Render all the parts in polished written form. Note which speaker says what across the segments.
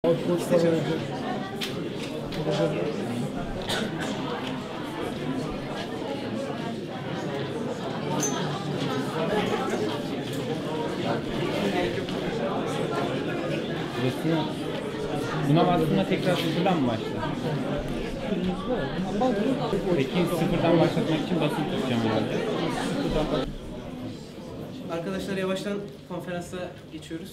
Speaker 1: Buna bastığında tekrar sıfırdan mı başlar? Peki sıfırdan başlatmak için basın tutacağım herhalde.
Speaker 2: Arkadaşlar yavaştan konferansa geçiyoruz.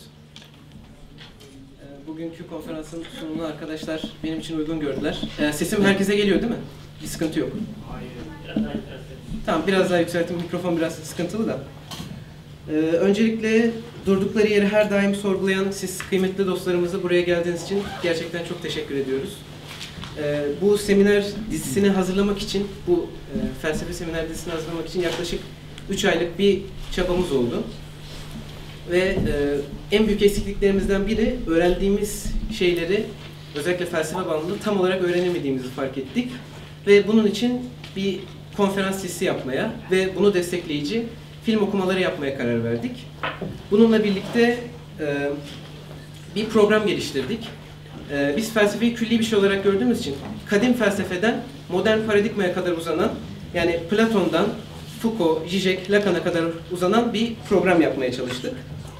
Speaker 2: Bugünkü konferansın sunumunu arkadaşlar benim için uygun gördüler. Sesim herkese geliyor değil mi? Bir sıkıntı yok. Tamam, biraz daha yükselttim. Mikrofon biraz sıkıntılı da. Öncelikle durdukları yeri her daim sorgulayan siz kıymetli dostlarımıza buraya geldiğiniz için gerçekten çok teşekkür ediyoruz. Bu seminer dizisini hazırlamak için, bu felsefe seminer dizisini hazırlamak için yaklaşık 3 aylık bir çabamız oldu. Ve en büyük eksikliklerimizden biri öğrendiğimiz şeyleri, özellikle felsefe bağlamında tam olarak öğrenemediğimizi fark ettik. Ve bunun için bir konferans dizisi yapmaya ve bunu destekleyici film okumaları yapmaya karar verdik. Bununla birlikte bir program geliştirdik. Biz felsefeyi külli bir şey olarak gördüğümüz için kadim felsefeden modern paradigmaya kadar uzanan, yani Platon'dan Foucault, Zizek, Lacan'a kadar uzanan bir program yapmaya çalıştık.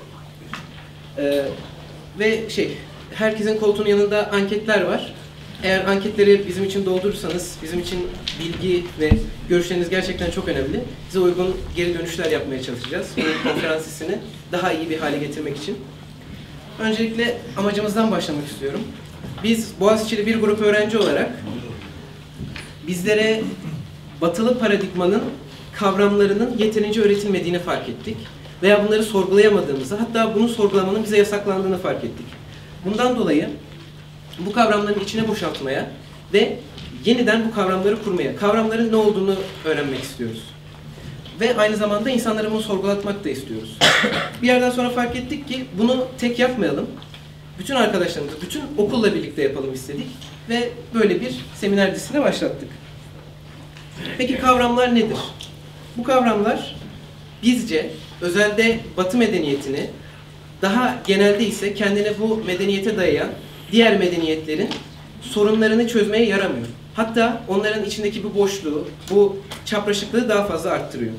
Speaker 2: Ve herkesin koltuğunun yanında anketler var. Eğer anketleri bizim için doldurursanız, bizim için bilgi ve görüşleriniz gerçekten çok önemli. Size uygun geri dönüşler yapmaya çalışacağız. Bu konferans dizisini daha iyi bir hale getirmek için. Öncelikle amacımızdan başlamak istiyorum. Biz Boğaziçi'li bir grup öğrenci olarak bizlere batılı paradigmanın kavramlarının yeterince öğretilmediğini fark ettik. Veya bunları sorgulayamadığımızı, hatta bunu sorgulamanın bize yasaklandığını fark ettik. Bundan dolayı bu kavramların içine boşaltmaya ve yeniden bu kavramları kurmaya, kavramların ne olduğunu öğrenmek istiyoruz. Ve aynı zamanda insanlara bunu sorgulatmak da istiyoruz. Bir yerden sonra fark ettik ki bunu tek yapmayalım. Bütün arkadaşlarımızla, bütün okulla birlikte yapalım istedik ve böyle bir seminer dizisine başlattık. Peki kavramlar nedir? Bu kavramlar bizce özelde Batı medeniyetini, daha genelde ise kendini bu medeniyete dayayan diğer medeniyetlerin sorunlarını çözmeye yaramıyor. Hatta onların içindeki bu boşluğu, bu çapraşıklığı daha fazla arttırıyor.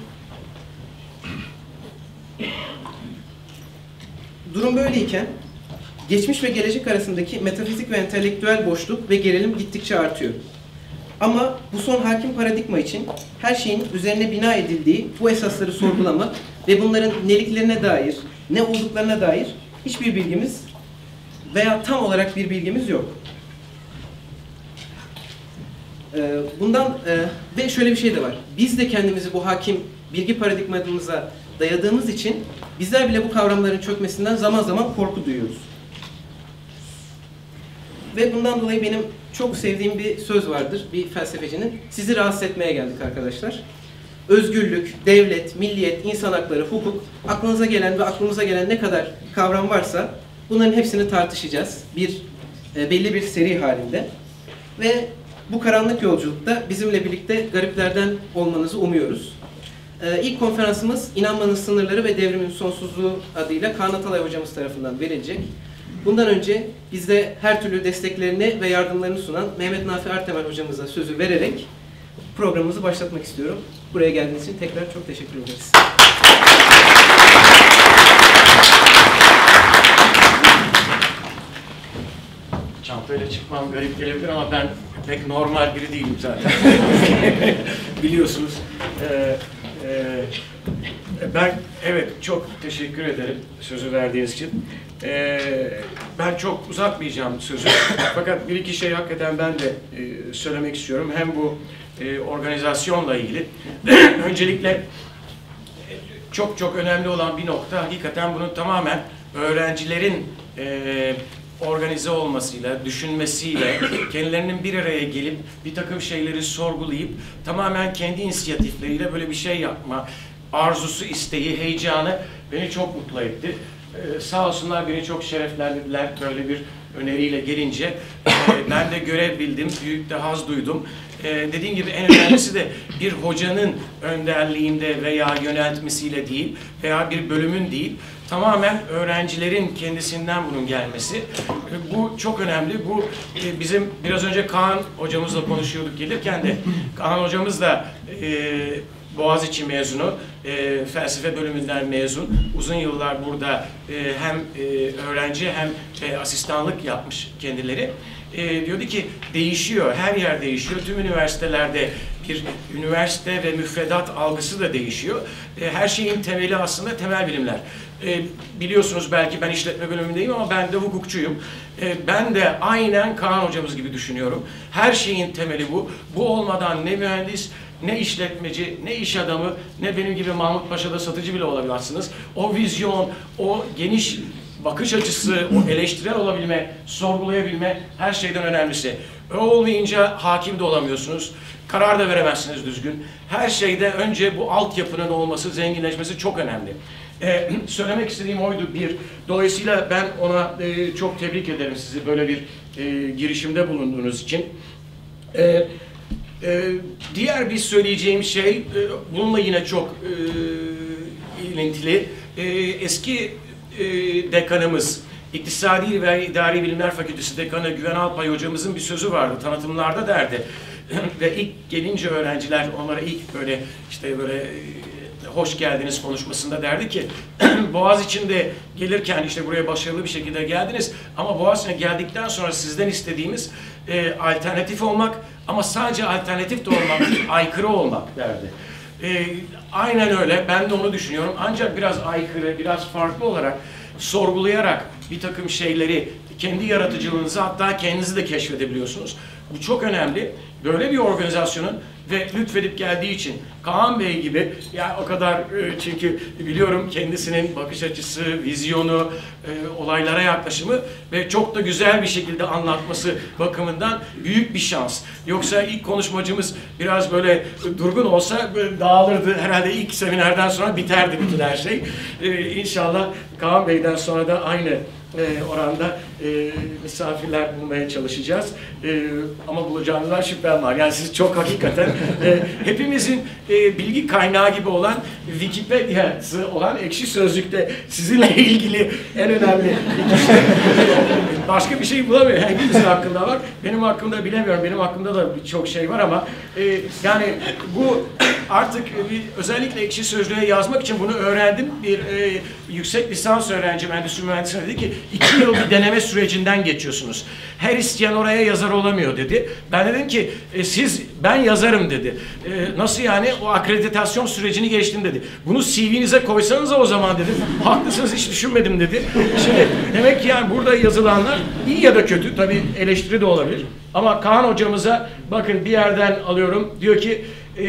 Speaker 2: Durum böyleyken, geçmiş ve gelecek arasındaki metafizik ve entelektüel boşluk ve gerilim gittikçe artıyor. Ama bu son hakim paradigma için her şeyin üzerine bina edildiği bu esasları sorgulamak ve bunların neliklerine dair, ne olduklarına dair hiçbir bilgimiz veya tam olarak bir bilgimiz yok. Ve şöyle bir şey de var. Biz de kendimizi bu hakim bilgi paradigmamıza dayadığımız için bizler bile bu kavramların çökmesinden zaman zaman korku duyuyoruz. Ve bundan dolayı benim çok sevdiğim bir söz vardır bir felsefecinin. Sizi rahatsız etmeye geldik arkadaşlar. Özgürlük, devlet, milliyet, insan hakları, hukuk, aklınıza gelen ve aklımıza gelen ne kadar kavram varsa bunların hepsini tartışacağız. Belli bir seri halinde. Ve bu karanlık yolculukta bizimle birlikte gariplerden olmanızı umuyoruz. İlk konferansımız İnanmanın Sınırları ve Devrimin Sonsuzluğu adıyla Kaan Atalay hocamız tarafından verilecek. Bundan önce bizde her türlü desteklerini ve yardımlarını sunan Mehmet Nafi Artemel hocamıza sözü vererek programımızı başlatmak istiyorum. Buraya geldiğiniz için tekrar çok teşekkür ederiz.
Speaker 3: Çantayla çıkmam garip gelebilir ama ben pek normal biri değilim zaten. Biliyorsunuz. Ben çok teşekkür ederim sözü verdiğiniz için. Ben çok uzatmayacağım sözü. Fakat bir iki şey hakikaten ben de söylemek istiyorum. Hem bu organizasyonla ilgili. Öncelikle çok önemli olan bir nokta, hakikaten bunun tamamen öğrencilerin organize olmasıyla, düşünmesiyle, kendilerinin bir araya gelip bir takım şeyleri sorgulayıp tamamen kendi inisiyatifleriyle böyle bir şey yapma arzusu, isteği, heyecanı beni çok mutlu etti. Sağ olsunlar, beni çok şereflendirdiler böyle bir öneriyle gelince ben de görev bildim, büyük de haz duydum. Dediğim gibi en önemlisi de bir hocanın önderliğinde veya yöneltmesiyle değil veya bir bölümün değil, tamamen öğrencilerin kendisinden bunun gelmesi. Bu çok önemli. Bu bizim biraz önce Kaan hocamızla konuşuyorduk gelirken de, Kaan hocamız da Boğaziçi mezunu, felsefe bölümünden mezun. Uzun yıllar burada hem öğrenci hem asistanlık yapmış kendileri. Diyordu ki değişiyor, her yer değişiyor. Tüm üniversitelerde bir üniversite ve müfredat algısı da değişiyor. Her şeyin temeli aslında temel bilimler. Biliyorsunuz belki ben işletme bölümündeyim ama ben de hukukçuyum. Ben de aynen Kaan hocamız gibi düşünüyorum. Her şeyin temeli bu. Bu olmadan ne mühendis, ne işletmeci, ne iş adamı, ne benim gibi Mahmut Paşa'da satıcı bile olabilirsiniz. O vizyon, o geniş bakış açısı, o eleştirel olabilme, sorgulayabilme her şeyden önemlisi. O olmayınca hakim de olamıyorsunuz. Karar da veremezsiniz düzgün. Her şeyde önce bu altyapının olması, zenginleşmesi çok önemli. Söylemek istediğim oydu bir. Dolayısıyla ben ona çok tebrik ederim sizi böyle bir girişimde bulunduğunuz için. Diğer bir söyleyeceğim şey, bununla yine çok ilintili. Eski dekanımız, İktisadi ve İdari Bilimler Fakültesi Dekanı Güven Alpay hocamızın bir sözü vardı, tanıtımlarda derdi. Ve ilk gelince öğrenciler onlara ilk böyle işte böyle hoş geldiniz konuşmasında derdi ki Boğaziçi'nde gelirken işte buraya başarılı bir şekilde geldiniz ama Boğaziçi'ne geldikten sonra sizden istediğimiz alternatif olmak ama sadece alternatif de olmak değil, aykırı olmak derdi. Aynen öyle, ben de onu düşünüyorum ancak biraz aykırı, biraz farklı olarak sorgulayarak bir takım şeyleri kendi yaratıcılığınızı hatta kendinizi de keşfedebiliyorsunuz. Bu çok önemli. Böyle bir organizasyonun ve lütfedip geldiği için Kaan Bey gibi yani o kadar çünkü biliyorum kendisinin bakış açısı, vizyonu, olaylara yaklaşımı ve çok da güzel bir şekilde anlatması bakımından büyük bir şans. Yoksa ilk konuşmacımız biraz böyle durgun olsa böyle dağılırdı. Herhalde ilk seminerden sonra biterdi bütün her şey. İnşallah Kaan Bey'den sonra da aynı oranda misafirler bulmaya çalışacağız. Ama bulacağımızdan şüphem var. Yani siz çok hakikaten hepimizin bilgi kaynağı gibi olan Wikipedia'sı olan Ekşi Sözlük'te sizinle ilgili en önemli başka bir şey bulamıyor. Hepimizin hakkında var. Benim hakkımda bilemiyorum. Benim hakkımda da birçok şey var ama yani bu artık özellikle Ekşi Sözlüğe yazmak için bunu öğrendim. Bir yüksek lisans öğrencim, endüstri mühendisliğine dedi ki 2 yıl bir deneme sürecinden geçiyorsunuz. Her isteyen oraya yazar olamıyor dedi. Ben dedim ki ben yazarım dedi. Nasıl yani? O akreditasyon sürecini geçtim dedi. Bunu CV'nize koysanız o zaman dedim. Haklısınız, hiç düşünmedim dedi. Şimdi demek ki yani burada yazılanlar iyi ya da kötü, tabii eleştiri de olabilir. Ama Kaan hocamıza bakın bir yerden alıyorum. Diyor ki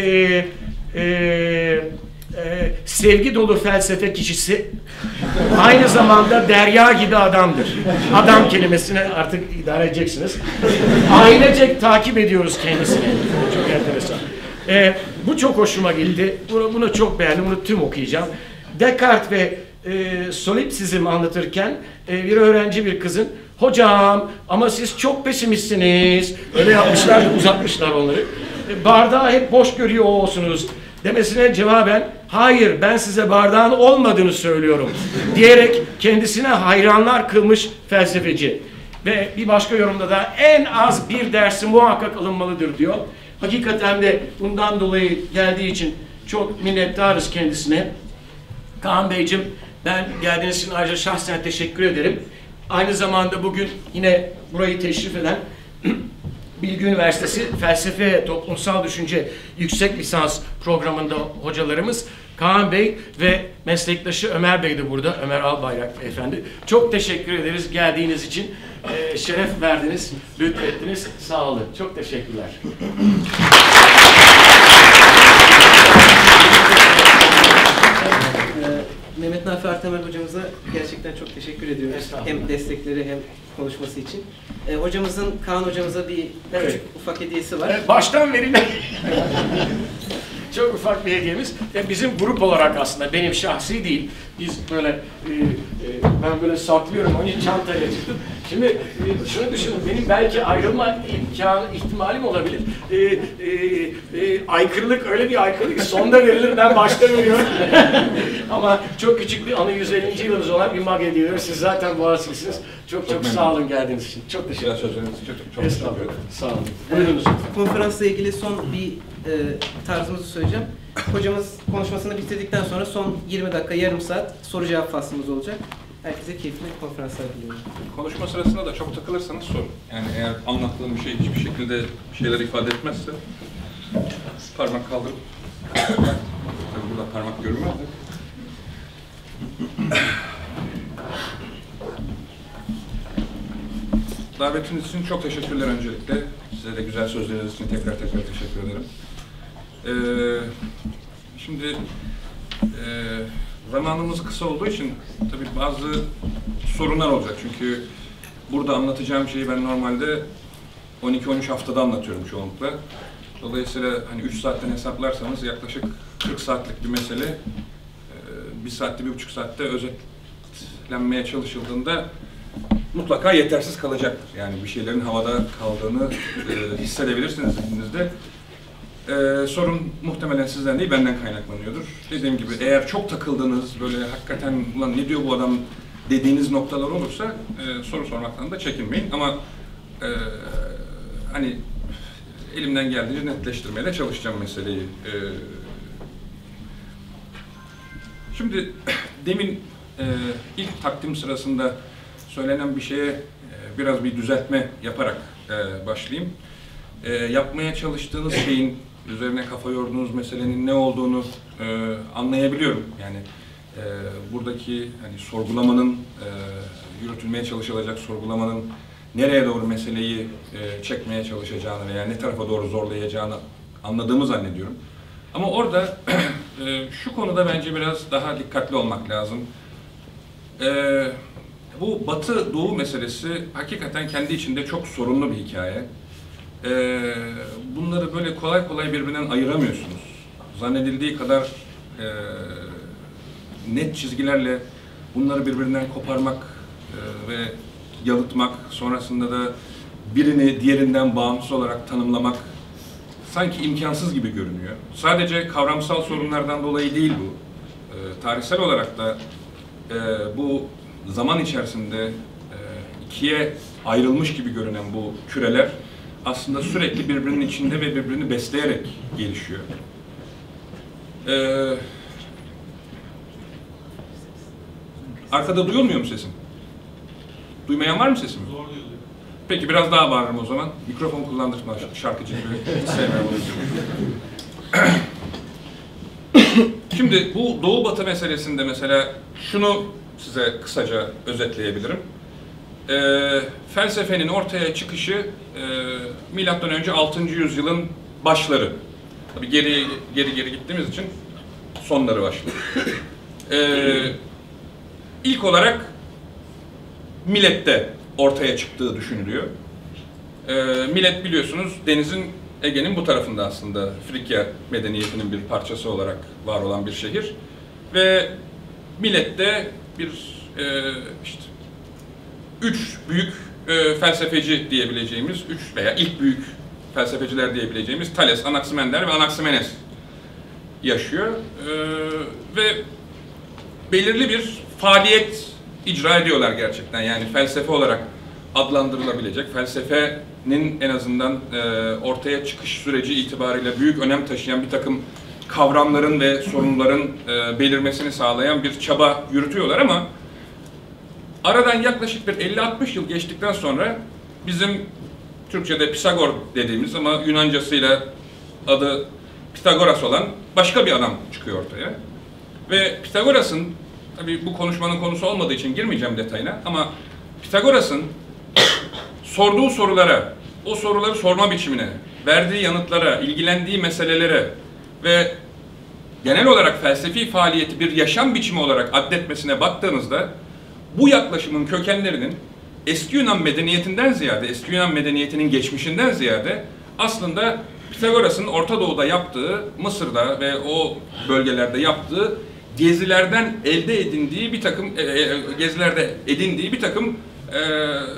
Speaker 3: sevgi dolu felsefe kişisi aynı zamanda derya gibi adamdır. Adam kelimesini artık idare edeceksiniz. Ailecek takip ediyoruz kendisini. Çok enteresan. Bu çok hoşuma gitti. Bunu çok beğendim. Bunu tüm okuyacağım. Descartes ve solipsizm anlatırken bir öğrenci bir kızın hocam ama siz çok pesimistsiniz. Öyle yapmışlar, uzatmışlar onları. Bardağı hep boş görüyor olsunuz demesine cevaben hayır ben size bardağın olmadığını söylüyorum diyerek kendisine hayranlar kılmış felsefeci. Ve bir başka yorumda da en az bir dersi muhakkak alınmalıdır diyor. Hakikaten de bundan dolayı geldiği için çok minnettarız kendisine. Kaan Beyciğim ben geldiğiniz için ayrıca şahsen teşekkür ederim. Aynı zamanda bugün yine burayı teşrif eden Bilgi Üniversitesi Felsefe Toplumsal Düşünce Yüksek Lisans programında hocalarımız Kaan Bey ve meslektaşı Ömer Bey de burada. Ömer Albayrak Beyefendi. Çok teşekkür ederiz geldiğiniz için. Şeref verdiniz, lütfettiniz. Sağ olun. Çok teşekkürler.
Speaker 2: Mehmet Nafi Artemel hocamıza gerçekten çok teşekkür ediyoruz. Hem destekleri hem konuşması için. Hocamızın, Kaan hocamıza bir küçük ufak hediyesi var.
Speaker 3: Baştan verilen çok ufak bir hediyemiz. Bizim grup olarak aslında, benim şahsi değil. Biz böyle, ben böyle saklıyorum, onun için çantayla çıktım. Şimdi şunu düşünün, benim belki ayrılma ihtimalim olabilir. Aykırılık öyle bir aykırılık ki sonda verilir, ben başta veriyorum. Ama çok küçük bir anı 150. yılımız olan bir mag hediye ediyoruz. Siz zaten Boğaziçi'lisiniz. Çok sağ olun geldiğiniz için. Çok teşekkür ederim.
Speaker 4: Sözleriniz için çok teşekkür ederim.
Speaker 3: Sağ olun. Buyurunuz.
Speaker 2: Konferansla ilgili son bir tarzımızı söyleyeceğim. Hocamız konuşmasını bitirdikten sonra son 20 dakika, yarım saat soru cevap faslımız olacak. Herkese keyifli konferanslar diliyorum.
Speaker 4: Konuşma sırasında da çok takılırsanız sorun. Yani eğer anlattığım bir şey hiçbir şekilde bir şeyler ifade etmezse parmak kaldırıp tabii burada parmak görünmez de. Davetiniz için çok teşekkürler öncelikle. Size de güzel sözleriniz için tekrar teşekkür ederim. Şimdi zamanımız kısa olduğu için tabii bazı sorunlar olacak. Çünkü burada anlatacağım şeyi ben normalde 12-13 haftada anlatıyorum çoğunlukla. Dolayısıyla hani 3 saatten hesaplarsanız yaklaşık 40 saatlik bir mesele 1 saatte, 1,5 saatte özetlenmeye çalışıldığında mutlaka yetersiz kalacaktır. Yani bir şeylerin havada kaldığını hissedebilirsiniz zihninizde. Sorun muhtemelen sizden değil, benden kaynaklanıyordur. Dediğim gibi eğer çok takıldığınız, böyle hakikaten ulan ne diyor bu adam dediğiniz noktalar olursa soru sormaktan da çekinmeyin. Ama hani elimden geldiğince netleştirmeye de çalışacağım meseleyi. Şimdi demin ilk takdim sırasında söylenen bir şeye biraz bir düzeltme yaparak başlayayım. Yapmaya çalıştığınız şeyin, üzerine kafa yorduğunuz meselenin ne olduğunu anlayabiliyorum. Yani buradaki hani sorgulamanın, yürütülmeye çalışılacak sorgulamanın nereye doğru meseleyi çekmeye çalışacağını veya ne tarafa doğru zorlayacağını anladığımı zannediyorum. Ama orada şu konuda bence biraz daha dikkatli olmak lazım. Bu Batı-Doğu meselesi hakikaten kendi içinde çok sorunlu bir hikaye. Bunları böyle kolay kolay birbirinden ayıramıyorsunuz. Zannedildiği kadar net çizgilerle bunları birbirinden koparmak ve yalıtmak, sonrasında da birini diğerinden bağımsız olarak tanımlamak sanki imkansız gibi görünüyor. Sadece kavramsal sorunlardan dolayı değil bu. Tarihsel olarak da bu zaman içerisinde ikiye ayrılmış gibi görünen bu küreler aslında sürekli birbirinin içinde ve birbirini besleyerek gelişiyor. Arkada duyulmuyor mu sesim? Duymayan var mı sesimi? Zor duyuluyor. Peki biraz daha bağırırım o zaman. Mikrofon kullandırma şarkıcı gibi. Hiç sevmem onu. Şimdi bu Doğu-Batı meselesinde mesela şunu size kısaca özetleyebilirim. Felsefenin ortaya çıkışı milattan önce 6. yüzyılın başları. Tabii geri gittiğimiz için sonları başlıyor. İlk olarak Milet'te ortaya çıktığı düşünülüyor. Milet biliyorsunuz denizin, Ege'nin bu tarafında aslında Frikya medeniyetinin bir parçası olarak var olan bir şehir. Ve Milet'te bir işte 3 büyük felsefeci diyebileceğimiz, 3 veya ilk büyük felsefeciler diyebileceğimiz Thales, Anaximander ve Anaximenes yaşıyor. Ve belirli bir faaliyet icra ediyorlar gerçekten. Yani felsefe olarak adlandırılabilecek, felsefenin en azından ortaya çıkış süreci itibariyle büyük önem taşıyan bir takım kavramların ve sorunların belirmesini sağlayan bir çaba yürütüyorlar ama aradan yaklaşık bir 50-60 yıl geçtikten sonra bizim Türkçe'de Pisagor dediğimiz ama Yunancasıyla adı Pitagoras olan başka bir adam çıkıyor ortaya. Ve Pitagoras'ın, tabii bu konuşmanın konusu olmadığı için girmeyeceğim detayına ama Pitagoras'ın sorduğu sorulara, o soruları sorma biçimine, verdiği yanıtlara, ilgilendiği meselelere ve genel olarak felsefi faaliyeti bir yaşam biçimi olarak addetmesine baktığınızda bu yaklaşımın kökenlerinin eski Yunan medeniyetinden ziyade, eski Yunan medeniyetinin geçmişinden ziyade aslında Pitagoras'ın Orta Doğu'da yaptığı, Mısır'da ve o bölgelerde yaptığı gezilerde edindiği bir takım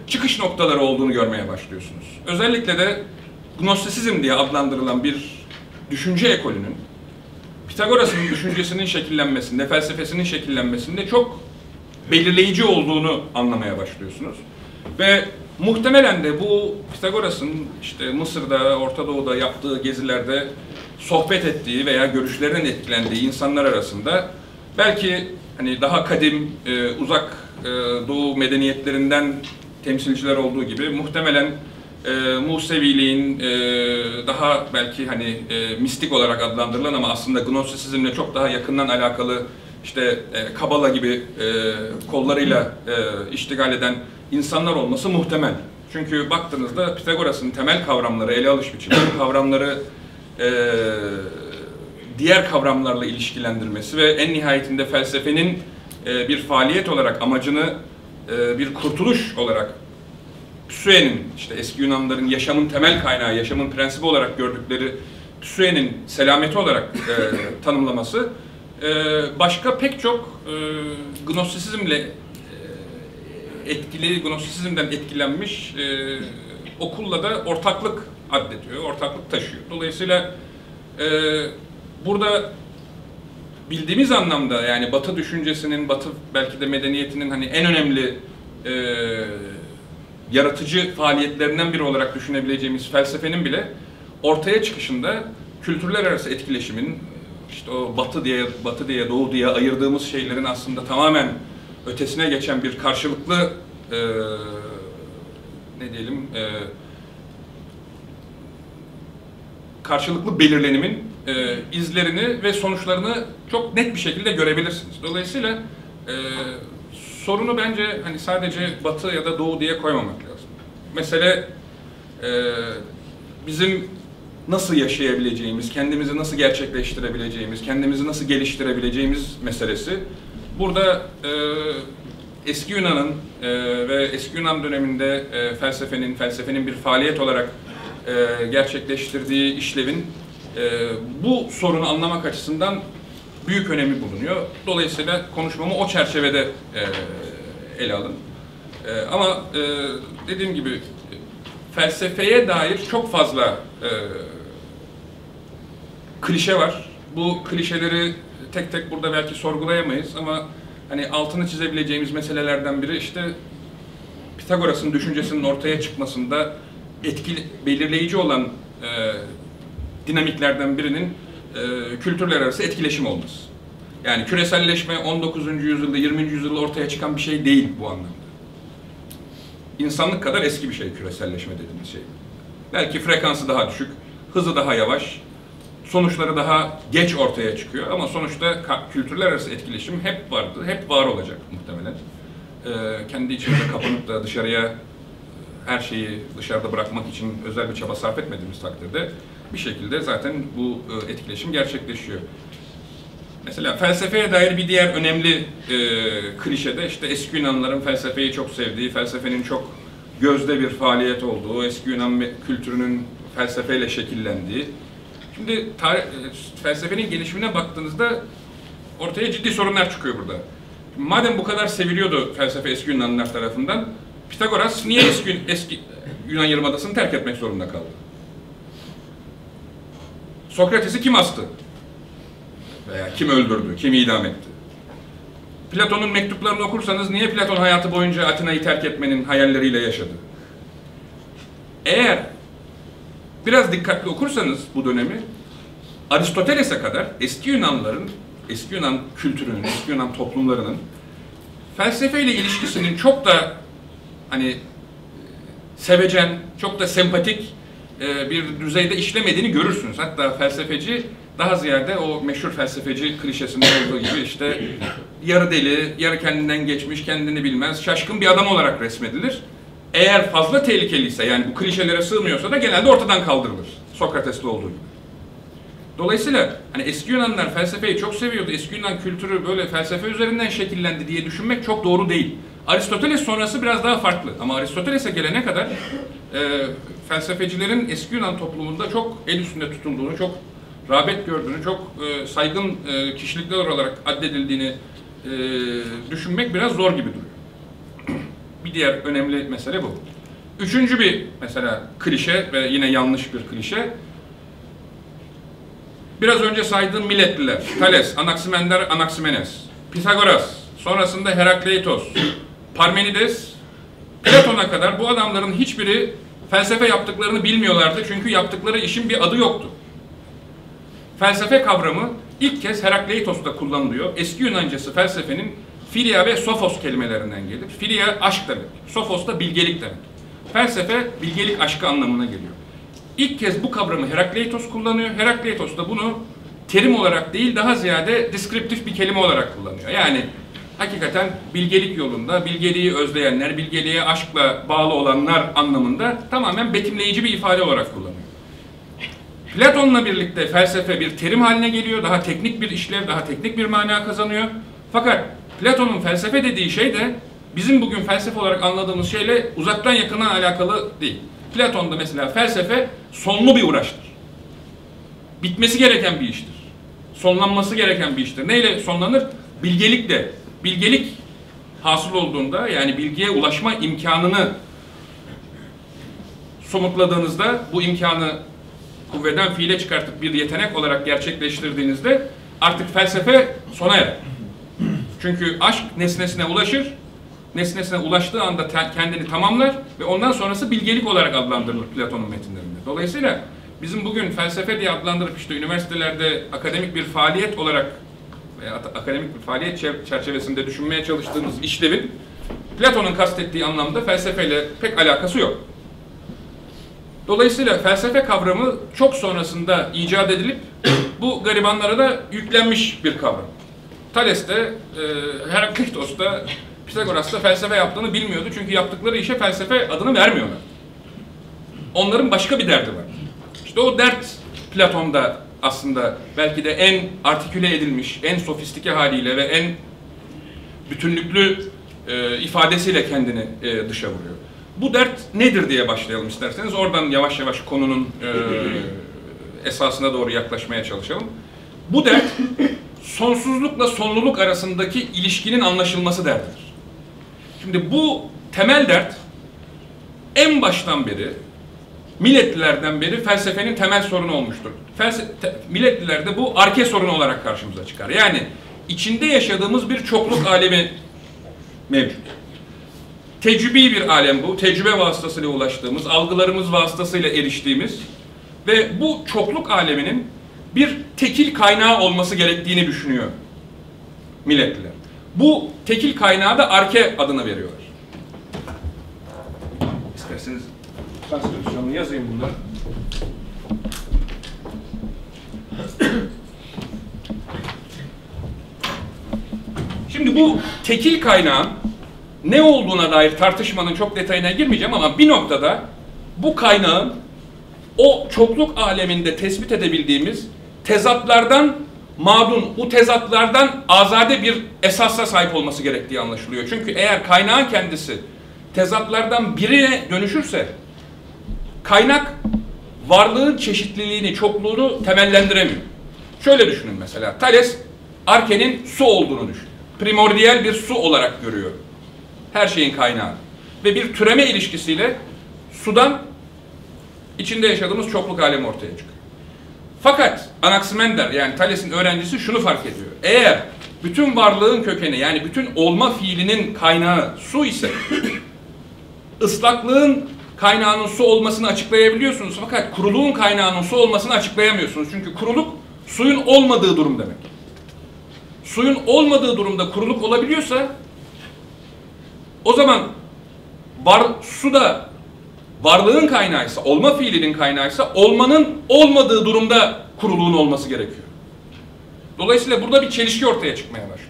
Speaker 4: çıkış noktaları olduğunu görmeye başlıyorsunuz. Özellikle de Gnostisizm diye adlandırılan bir düşünce ekolünün Pitagoras'ın düşüncesinin şekillenmesinde, felsefesinin şekillenmesinde çok belirleyici olduğunu anlamaya başlıyorsunuz. Ve muhtemelen de bu Pitagoras'ın işte Mısır'da, Orta Doğu'da yaptığı gezilerde sohbet ettiği veya görüşlerinin etkilendiği insanlar arasında belki hani daha kadim, uzak Doğu medeniyetlerinden temsilciler olduğu gibi muhtemelen Museviliğin daha belki hani mistik olarak adlandırılan ama aslında Gnostisizmle çok daha yakından alakalı işte Kabala gibi kollarıyla iştigal eden insanlar olması muhtemel. Çünkü baktığınızda Pitagoras'ın temel kavramları, ele alış biçimi, kavramları diğer kavramlarla ilişkilendirmesi ve en nihayetinde felsefenin bir faaliyet olarak amacını bir kurtuluş olarak Pseue'nin, işte eski Yunanların yaşamın temel kaynağı, yaşamın prensibi olarak gördükleri Pseue'nin selameti olarak tanımlaması başka pek çok Gnostisizmle Gnostisizmden etkilenmiş okulla da ortaklık addediyor, ortaklık taşıyor. Dolayısıyla burada bildiğimiz anlamda yani Batı düşüncesinin, Batı belki de medeniyetinin hani en önemli yaratıcı faaliyetlerinden biri olarak düşünebileceğimiz felsefenin bile ortaya çıkışında kültürler arası etkileşimin, işte o Batı diye, Doğu diye ayırdığımız şeylerin aslında tamamen ötesine geçen bir karşılıklı karşılıklı belirlenimin izlerini ve sonuçlarını çok net bir şekilde görebilirsiniz. Dolayısıyla sorunu bence hani sadece Batı ya da Doğu diye koymamak lazım. Mesele bizim nasıl yaşayabileceğimiz, kendimizi nasıl gerçekleştirebileceğimiz, kendimizi nasıl geliştirebileceğimiz meselesi. Burada eski Yunan'ın ve eski Yunan döneminde felsefenin bir faaliyet olarak gerçekleştirdiği işlevin bu sorunu anlamak açısından büyük önemi bulunuyor. Dolayısıyla konuşmamı o çerçevede ele alın. Ama dediğim gibi felsefeye dair çok fazla klişe var. Bu klişeleri tek tek burada belki sorgulayamayız ama hani altını çizebileceğimiz meselelerden biri işte Pitagoras'ın düşüncesinin ortaya çıkmasında belirleyici olan dinamiklerden birinin kültürler arası etkileşim olması. Yani küreselleşme 19. yüzyılda, 20. yüzyılda ortaya çıkan bir şey değil bu anlamda. İnsanlık kadar eski bir şey küreselleşme dediğimiz şey. Belki frekansı daha düşük, hızı daha yavaş, sonuçları daha geç ortaya çıkıyor ama sonuçta kültürler arası etkileşim hep vardı, hep var olacak muhtemelen. Kendi içimize kapanıp da dışarıya her şeyi dışarıda bırakmak için özel bir çaba sarf etmediğimiz takdirde bir şekilde zaten bu etkileşim gerçekleşiyor. Mesela felsefeye dair bir diğer önemli klişe de işte eski Yunanlıların felsefeyi çok sevdiği, felsefenin çok gözde bir faaliyet olduğu, eski Yunan kültürünün felsefeyle şekillendiği. Şimdi felsefenin gelişimine baktığınızda ortaya ciddi sorunlar çıkıyor burada. Madem bu kadar seviliyordu felsefe eski Yunanlılar tarafından, Pitagoras niye eski Yunan Yarımadası'nı terk etmek zorunda kaldı? Sokrates'i kim astı? Veya kim öldürdü, kim idam etti? Platon'un mektuplarını okursanız niye Platon hayatı boyunca Atina'yı terk etmenin hayalleriyle yaşadı? Eğer biraz dikkatli okursanız bu dönemi, Aristoteles'e kadar eski Yunanlıların, eski Yunan kültürünün, eski Yunan toplumlarının felsefeyle ilişkisinin çok da hani sevecen, çok da sempatik bir düzeyde işlemediğini görürsünüz. Hatta felsefeci daha ziyade o meşhur felsefeci klişesinde olduğu gibi işte yarı deli, yarı kendinden geçmiş, kendini bilmez, şaşkın bir adam olarak resmedilir. Eğer fazla tehlikeliyse, yani bu klişelere sığmıyorsa da genelde ortadan kaldırılır. Sokrates'te olduğu gibi. Dolayısıyla hani eski Yunanlılar felsefeyi çok seviyordu, eski Yunan kültürü böyle felsefe üzerinden şekillendi diye düşünmek çok doğru değil. Aristoteles sonrası biraz daha farklı ama Aristoteles'e gelene kadar felsefecilerin eski Yunan toplumunda çok el üstünde tutulduğunu, çok rağbet gördüğünü, çok saygın kişilikler olarak addedildiğini düşünmek biraz zor gibi duruyor. Bir diğer önemli mesele bu. Üçüncü bir mesela klişe ve yine yanlış bir klişe. Biraz önce saydığım Miletliler, Thales, Anaximander, Anaximenes, Pitagoras, sonrasında Herakleitos, Parmenides, Platon'a kadar bu adamların hiçbiri felsefe yaptıklarını bilmiyorlardı çünkü yaptıkları işin bir adı yoktu. Felsefe kavramı ilk kez Herakleitos'ta kullanılıyor. Eski Yunancası felsefenin filia ve sophos kelimelerinden gelir. Filia aşk demek, sophos da bilgelik demek. Felsefe bilgelik aşkı anlamına geliyor. İlk kez bu kavramı Herakleitos kullanıyor. Herakleitos da bunu terim olarak değil daha ziyade deskriptif bir kelime olarak kullanıyor. Yani hakikaten bilgelik yolunda, bilgeliği özleyenler, bilgeliğe aşkla bağlı olanlar anlamında tamamen betimleyici bir ifade olarak kullanıyor. Platon'la birlikte felsefe bir terim haline geliyor, daha teknik bir işlev, daha teknik bir mana kazanıyor. Fakat Platon'un felsefe dediği şey de bizim bugün felsefe olarak anladığımız şeyle uzaktan yakından alakalı değil. Platon'da mesela felsefe sonlu bir uğraştır. Bitmesi gereken bir iştir. Sonlanması gereken bir iştir. Neyle sonlanır? Bilgelikle. Bilgelik hasıl olduğunda, yani bilgiye ulaşma imkanını somutladığınızda, bu imkanı kuvveden fiile çıkartıp bir yetenek olarak gerçekleştirdiğinizde artık felsefe sona erer. Çünkü aşk nesnesine ulaşır, nesnesine ulaştığı anda kendini tamamlar ve ondan sonrası bilgelik olarak adlandırılır Platon'un metinlerinde. Dolayısıyla bizim bugün felsefe diye adlandırıp işte üniversitelerde akademik bir faaliyet olarak veya akademik bir faaliyet çerçevesinde düşünmeye çalıştığımız işlevin Platon'un kastettiği anlamda felsefeyle pek alakası yok. Dolayısıyla felsefe kavramı çok sonrasında icat edilip bu garibanlara da yüklenmiş bir kavram. Thales de, Herakleitos da, Pitagoras da felsefe yaptığını bilmiyordu. Çünkü yaptıkları işe felsefe adını vermiyorlar. Onların başka bir derdi var. İşte o dert Platon'da aslında belki de en artiküle edilmiş, en sofistike haliyle ve en bütünlüklü ifadesiyle kendini dışa vuruyor. Bu dert nedir diye başlayalım isterseniz. Oradan yavaş yavaş konunun esasına doğru yaklaşmaya çalışalım. Bu dert sonsuzlukla sonluluk arasındaki ilişkinin anlaşılması derdidir. Şimdi bu temel dert en baştan beri, Miletlilerden beri felsefenin temel sorunu olmuştur. Milletlilerde bu arke sorunu olarak karşımıza çıkar. Yani içinde yaşadığımız bir çokluk alemi mevcut. Tecrübi bir alem bu. Tecrübe vasıtasıyla ulaştığımız, algılarımız vasıtasıyla eriştiğimiz ve bu çokluk aleminin bir tekil kaynağı olması gerektiğini düşünüyor milletliler. Bu tekil kaynağı da arke adını veriyorlar. İsterseniz transkripsiyonunu yazayım bunları. Şimdi bu tekil kaynağın ne olduğuna dair tartışmanın çok detayına girmeyeceğim ama bir noktada bu kaynağın o çokluk aleminde tespit edebildiğimiz tezatlardan mağdun, bu tezatlardan azade bir esasa sahip olması gerektiği anlaşılıyor. Çünkü eğer kaynağın kendisi tezatlardan birine dönüşürse kaynak varlığın çeşitliliğini, çokluğunu temellendiremiyor. Şöyle düşünün mesela, Thales arkenin su olduğunu düşün. Primordial bir su olarak görüyor her şeyin kaynağı. Ve bir türeme ilişkisiyle sudan içinde yaşadığımız çokluk alemi ortaya çıkıyor. Fakat Anaximander, yani Thales'in öğrencisi şunu fark ediyor. Eğer bütün varlığın kökeni, yani bütün olma fiilinin kaynağı su ise ıslaklığın kaynağının su olmasını açıklayabiliyorsunuz. Fakat kuruluğun kaynağının su olmasını açıklayamıyorsunuz. Çünkü kuruluk suyun olmadığı durum demek. Suyun olmadığı durumda kuruluk olabiliyorsa o zaman su da varlığın kaynağıysa, olma fiilinin kaynağıysa olmanın olmadığı durumda kuruluğun olması gerekiyor. Dolayısıyla burada bir çelişki ortaya çıkmaya başlıyor.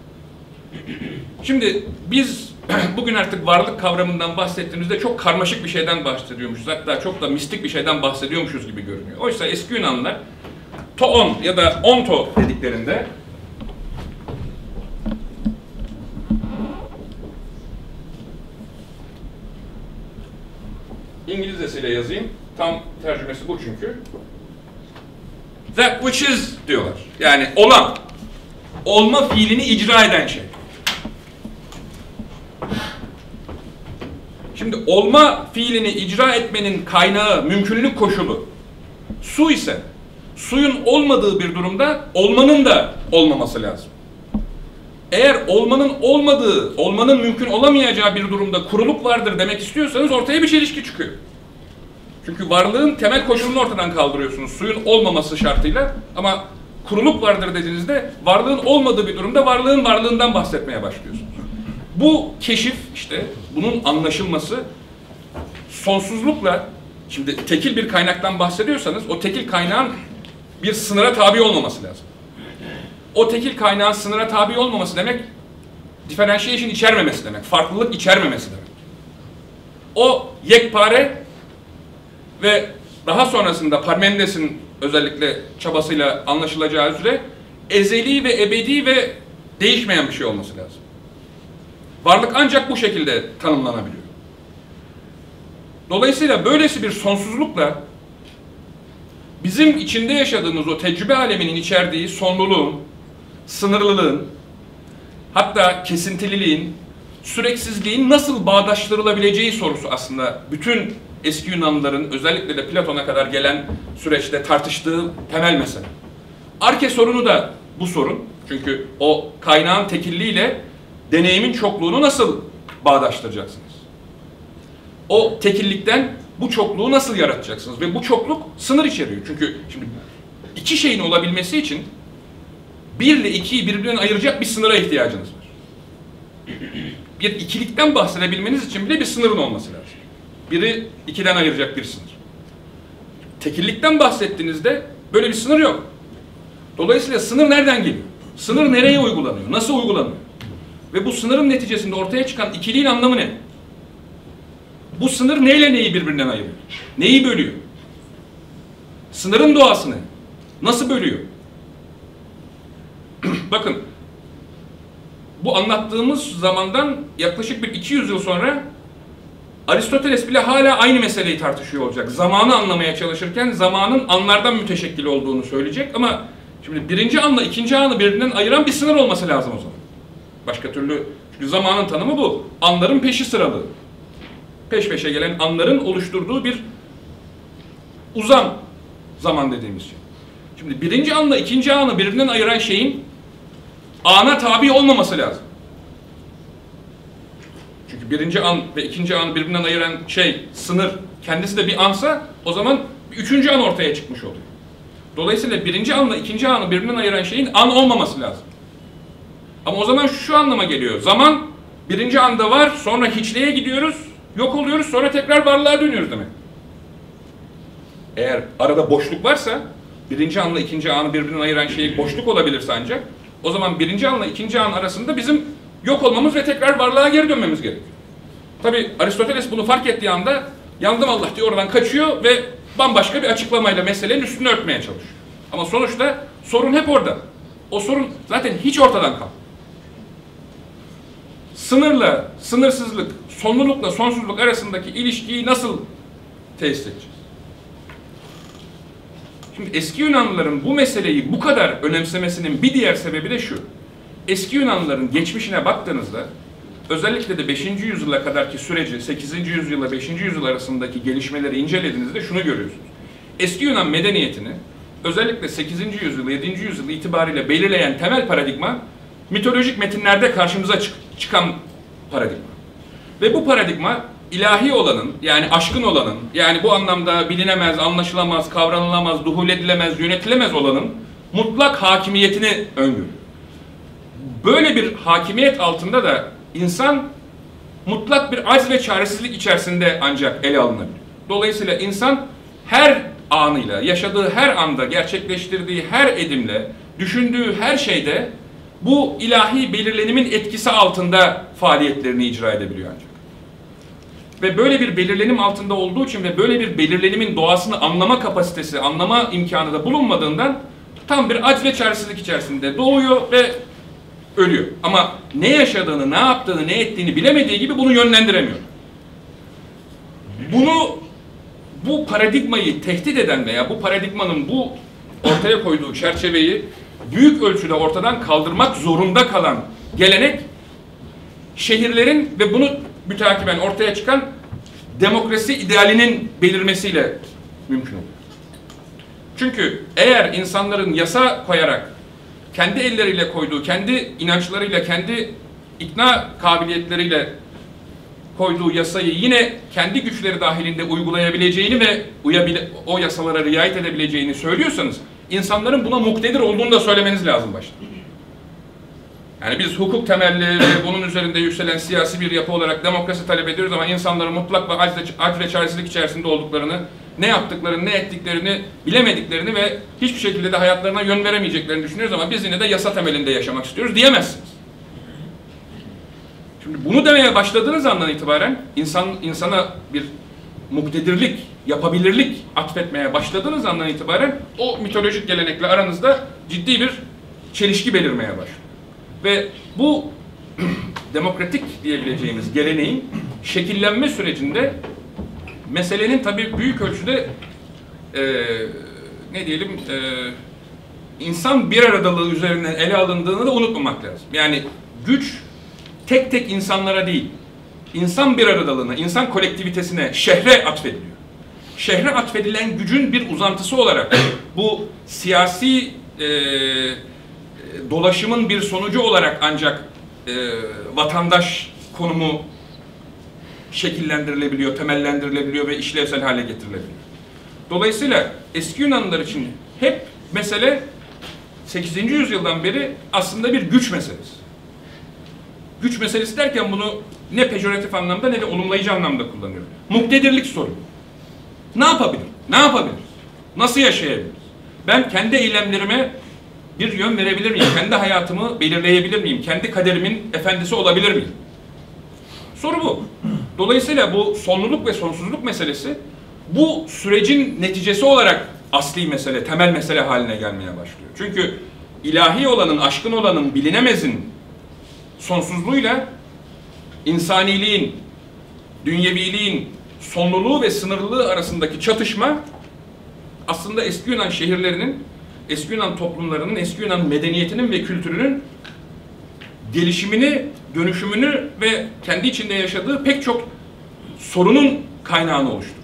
Speaker 4: Şimdi biz bugün artık varlık kavramından bahsettiğimizde çok karmaşık bir şeyden bahsediyormuşuz. Hatta çok da mistik bir şeyden bahsediyormuşuz gibi görünüyor. Oysa eski Yunanlılar toon ya da onto dediklerinde İngilizcesiyle yazayım. Tam tercümesi bu çünkü. That which is diyorlar. Yani olan. Olma fiilini icra eden şey. Şimdi olma fiilini icra etmenin kaynağı, mümkünlük koşulu su ise, suyun olmadığı bir durumda olmanın da olmaması lazım. Eğer olmanın olmadığı, olmanın mümkün olamayacağı bir durumda kuruluk vardır demek istiyorsanız ortaya bir çelişki çıkıyor. Çünkü varlığın temel koşulunu ortadan kaldırıyorsunuz suyun olmaması şartıyla, ama kuruluk vardır dediğinizde varlığın olmadığı bir durumda varlığın varlığından bahsetmeye başlıyorsunuz. Bu keşif, işte bunun anlaşılması sonsuzlukla, şimdi tekil bir kaynaktan bahsediyorsanız o tekil kaynağın bir sınıra tabi olmaması lazım. O tekil kaynağın sınıra tabi olmaması demek differentiation içermemesi demek, farklılık içermemesi demek. O yekpare ve daha sonrasında Parmenides'in özellikle çabasıyla anlaşılacağı üzere ezeli ve ebedi ve değişmeyen bir şey olması lazım. Varlık ancak bu şekilde tanımlanabiliyor. Dolayısıyla böylesi bir sonsuzlukla bizim içinde yaşadığımız o tecrübe aleminin içerdiği sonluluğun, sınırlılığın, hatta kesintililiğin, süreksizliğin nasıl bağdaştırılabileceği sorusu aslında bütün eski Yunanlıların özellikle de Platon'a kadar gelen süreçte tartıştığı temel mesele. Arke sorunu da bu sorun. Çünkü o kaynağın tekilliğiyle deneyimin çokluğunu nasıl bağdaştıracaksınız? O tekillikten bu çokluğu nasıl yaratacaksınız? Ve bu çokluk sınır içeriyor. Çünkü şimdi iki şeyin olabilmesi için 1 ile 2'yi birbirinden ayıracak bir sınıra ihtiyacınız var. Bir ikilikten bahsedebilmeniz için bile bir sınırın olması lazım. Biri 2'den ayıracak bir sınır. Tekillikten bahsettiğinizde böyle bir sınır yok. Dolayısıyla sınır nereden geliyor? Sınır nereye uygulanıyor? Nasıl uygulanıyor? Ve bu sınırın neticesinde ortaya çıkan ikiliğin anlamı ne? Bu sınır neyle neyi birbirinden ayırıyor? Neyi bölüyor? Sınırın doğası ne? Nasıl bölüyor? Bakın, bu anlattığımız zamandan yaklaşık bir 200 yıl sonra Aristoteles bile hala aynı meseleyi tartışıyor olacak. Zamanı anlamaya çalışırken zamanın anlardan müteşekkil olduğunu söyleyecek, ama şimdi birinci anla ikinci anı birbirinden ayıran bir sınır olması lazım o zaman. Başka türlü, çünkü zamanın tanımı bu. Anların peşi sıralığı. Peş peşe gelen anların oluşturduğu bir uzam zaman dediğimiz şey. Şimdi birinci anla ikinci anı birbirinden ayıran şeyin ana tabi olmaması lazım. Çünkü birinci an ve ikinci anı birbirinden ayıran şey, sınır, kendisi de bir ansa o zaman üçüncü an ortaya çıkmış oluyor. Dolayısıyla birinci anla ikinci anı birbirinden ayıran şeyin an olmaması lazım. Ama o zaman şu anlama geliyor. Zaman birinci anda var, sonra hiçliğe gidiyoruz, yok oluyoruz, sonra tekrar varlığa dönüyoruz demek. Eğer arada boşluk varsa, birinci anla ikinci anı birbirinden ayıran şey boşluk olabilirse ancak, o zaman birinci anla ikinci an arasında bizim yok olmamız ve tekrar varlığa geri dönmemiz gerekiyor. Tabi Aristoteles bunu fark ettiği anda yandım Allah diye oradan kaçıyor ve bambaşka bir açıklamayla meselenin üstünü örtmeye çalışıyor. Ama sonuçta sorun hep orada. O sorun zaten hiç ortadan kalkıyor. Sınırla sınırsızlık, sonlulukla sonsuzluk arasındaki ilişkiyi nasıl tesis edeceğiz? Şimdi eski Yunanlıların bu meseleyi bu kadar önemsemesinin bir diğer sebebi de şu. Eski Yunanlıların geçmişine baktığınızda, özellikle de 5. yüzyıla kadarki süreci, 8. yüzyılla 5. yüzyıl arasındaki gelişmeleri incelediğinizde şunu görüyorsunuz. Eski Yunan medeniyetini özellikle 8. yüzyıl, 7. yüzyıl itibariyle belirleyen temel paradigma, mitolojik metinlerde karşımıza çıkan paradigma. Ve bu paradigma ilahi olanın, yani aşkın olanın, yani bu anlamda bilinemez, anlaşılamaz, kavranılamaz, duhul edilemez, yönetilemez olanın mutlak hakimiyetini öngörüyor. Böyle bir hakimiyet altında da insan mutlak bir acz ve çaresizlik içerisinde ancak ele alınabilir. Dolayısıyla insan her anıyla, yaşadığı her anda, gerçekleştirdiği her edimle, düşündüğü her şeyde bu ilahi belirlenimin etkisi altında faaliyetlerini icra edebiliyor ancak. Ve böyle bir belirlenim altında olduğu için ve böyle bir belirlenimin doğasını anlama kapasitesi, anlama imkanı da bulunmadığından tam bir acz ve çaresizlik içerisinde doğuyor ve ölüyor. Ama ne yaşadığını, ne yaptığını, ne ettiğini bilemediği gibi bunu yönlendiremiyor. Bu paradigmayı tehdit eden veya bu paradigmanın bu ortaya koyduğu çerçeveyi büyük ölçüde ortadan kaldırmak zorunda kalan gelenek, şehirlerin ve bunu müteakiben ortaya çıkan demokrasi idealinin belirmesiyle mümkün oluyor. Çünkü eğer insanların yasa koyarak, kendi elleriyle koyduğu, kendi inançlarıyla, kendi ikna kabiliyetleriyle koyduğu yasayı yine kendi güçleri dahilinde uygulayabileceğini ve o yasalara riayet edebileceğini söylüyorsanız, insanların buna muktedir olduğunu da söylemeniz lazım başta. Yani biz hukuk temelli ve bunun üzerinde yükselen siyasi bir yapı olarak demokrasi talep ediyoruz ama insanların mutlak ve acz ve çaresizlik içerisinde olduklarını, ne yaptıklarını, ne ettiklerini bilemediklerini ve hiçbir şekilde de hayatlarına yön veremeyeceklerini düşünüyoruz ama biz yine de yasa temelinde yaşamak istiyoruz diyemezsiniz. Şimdi bunu demeye başladığınız andan itibaren insana bir muktedirlik, yapabilirlik atfetmeye başladığınız andan itibaren o mitolojik gelenekle aranızda ciddi bir çelişki belirmeye başlıyor. Ve bu demokratik diyebileceğimiz geleneğin şekillenme sürecinde meselenin tabii büyük ölçüde insan bir aradalığı üzerinden ele alındığını da unutmamak lazım. Yani güç tek tek insanlara değil, insan bir aradalığına, insan kolektivitesine, şehre atfediliyor. Şehre atfedilen gücün bir uzantısı olarak bu siyasi dolaşımın bir sonucu olarak ancak vatandaş konumu şekillendirilebiliyor, temellendirilebiliyor ve işlevsel hale getirilebiliyor. Dolayısıyla eski Yunanlılar için hep mesele 8. yüzyıldan beri aslında bir güç meselesi. Güç meselesi derken bunu ne pejoratif anlamda ne de olumlayıcı anlamda kullanıyorum. Muktedirlik sorunu. Ne yapabilir? Ne yapabilir? Nasıl yaşayabiliriz? Ben kendi eylemlerime bir yön verebilir miyim? Kendi hayatımı belirleyebilir miyim? Kendi kaderimin efendisi olabilir miyim? Soru bu. Dolayısıyla bu sonluluk ve sonsuzluk meselesi bu sürecin neticesi olarak asli mesele, temel mesele haline gelmeye başlıyor. Çünkü ilahi olanın, aşkın olanın, bilinemezin sonsuzluğuyla insaniliğin, dünyeviliğin sonluluğu ve sınırlılığı arasındaki çatışma aslında eski Yunan şehirlerinin, eski Yunan toplumlarının, eski Yunan medeniyetinin ve kültürünün gelişimini, dönüşümünü ve kendi içinde yaşadığı pek çok sorunun kaynağını oluşturur.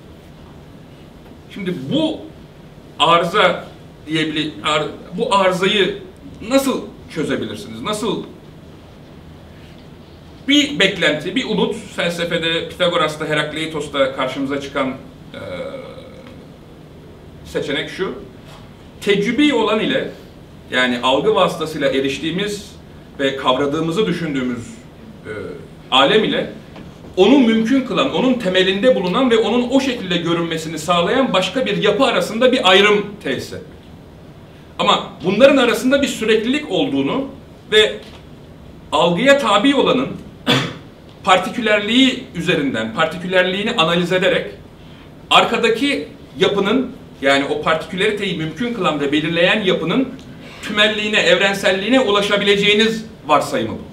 Speaker 4: Şimdi bu arıza bu arızayı nasıl çözebilirsiniz? Nasıl bir beklenti, bir umut, felsefede, Pitagoras'ta, Herakleitos'ta karşımıza çıkan seçenek şu: tecrübi olan ile, yani algı vasıtasıyla eriştiğimiz ve kavradığımızı düşündüğümüz alem ile onu mümkün kılan, onun temelinde bulunan ve onun o şekilde görünmesini sağlayan başka bir yapı arasında bir ayrım tesis etmek. Ama bunların arasında bir süreklilik olduğunu ve algıya tabi olanın partikülerliği üzerinden, partikülerliğini analiz ederek arkadaki yapının, yani o partiküleriteyi mümkün kılan ve belirleyen yapının tümelliğine, evrenselliğine ulaşabileceğiniz varsayımı bu.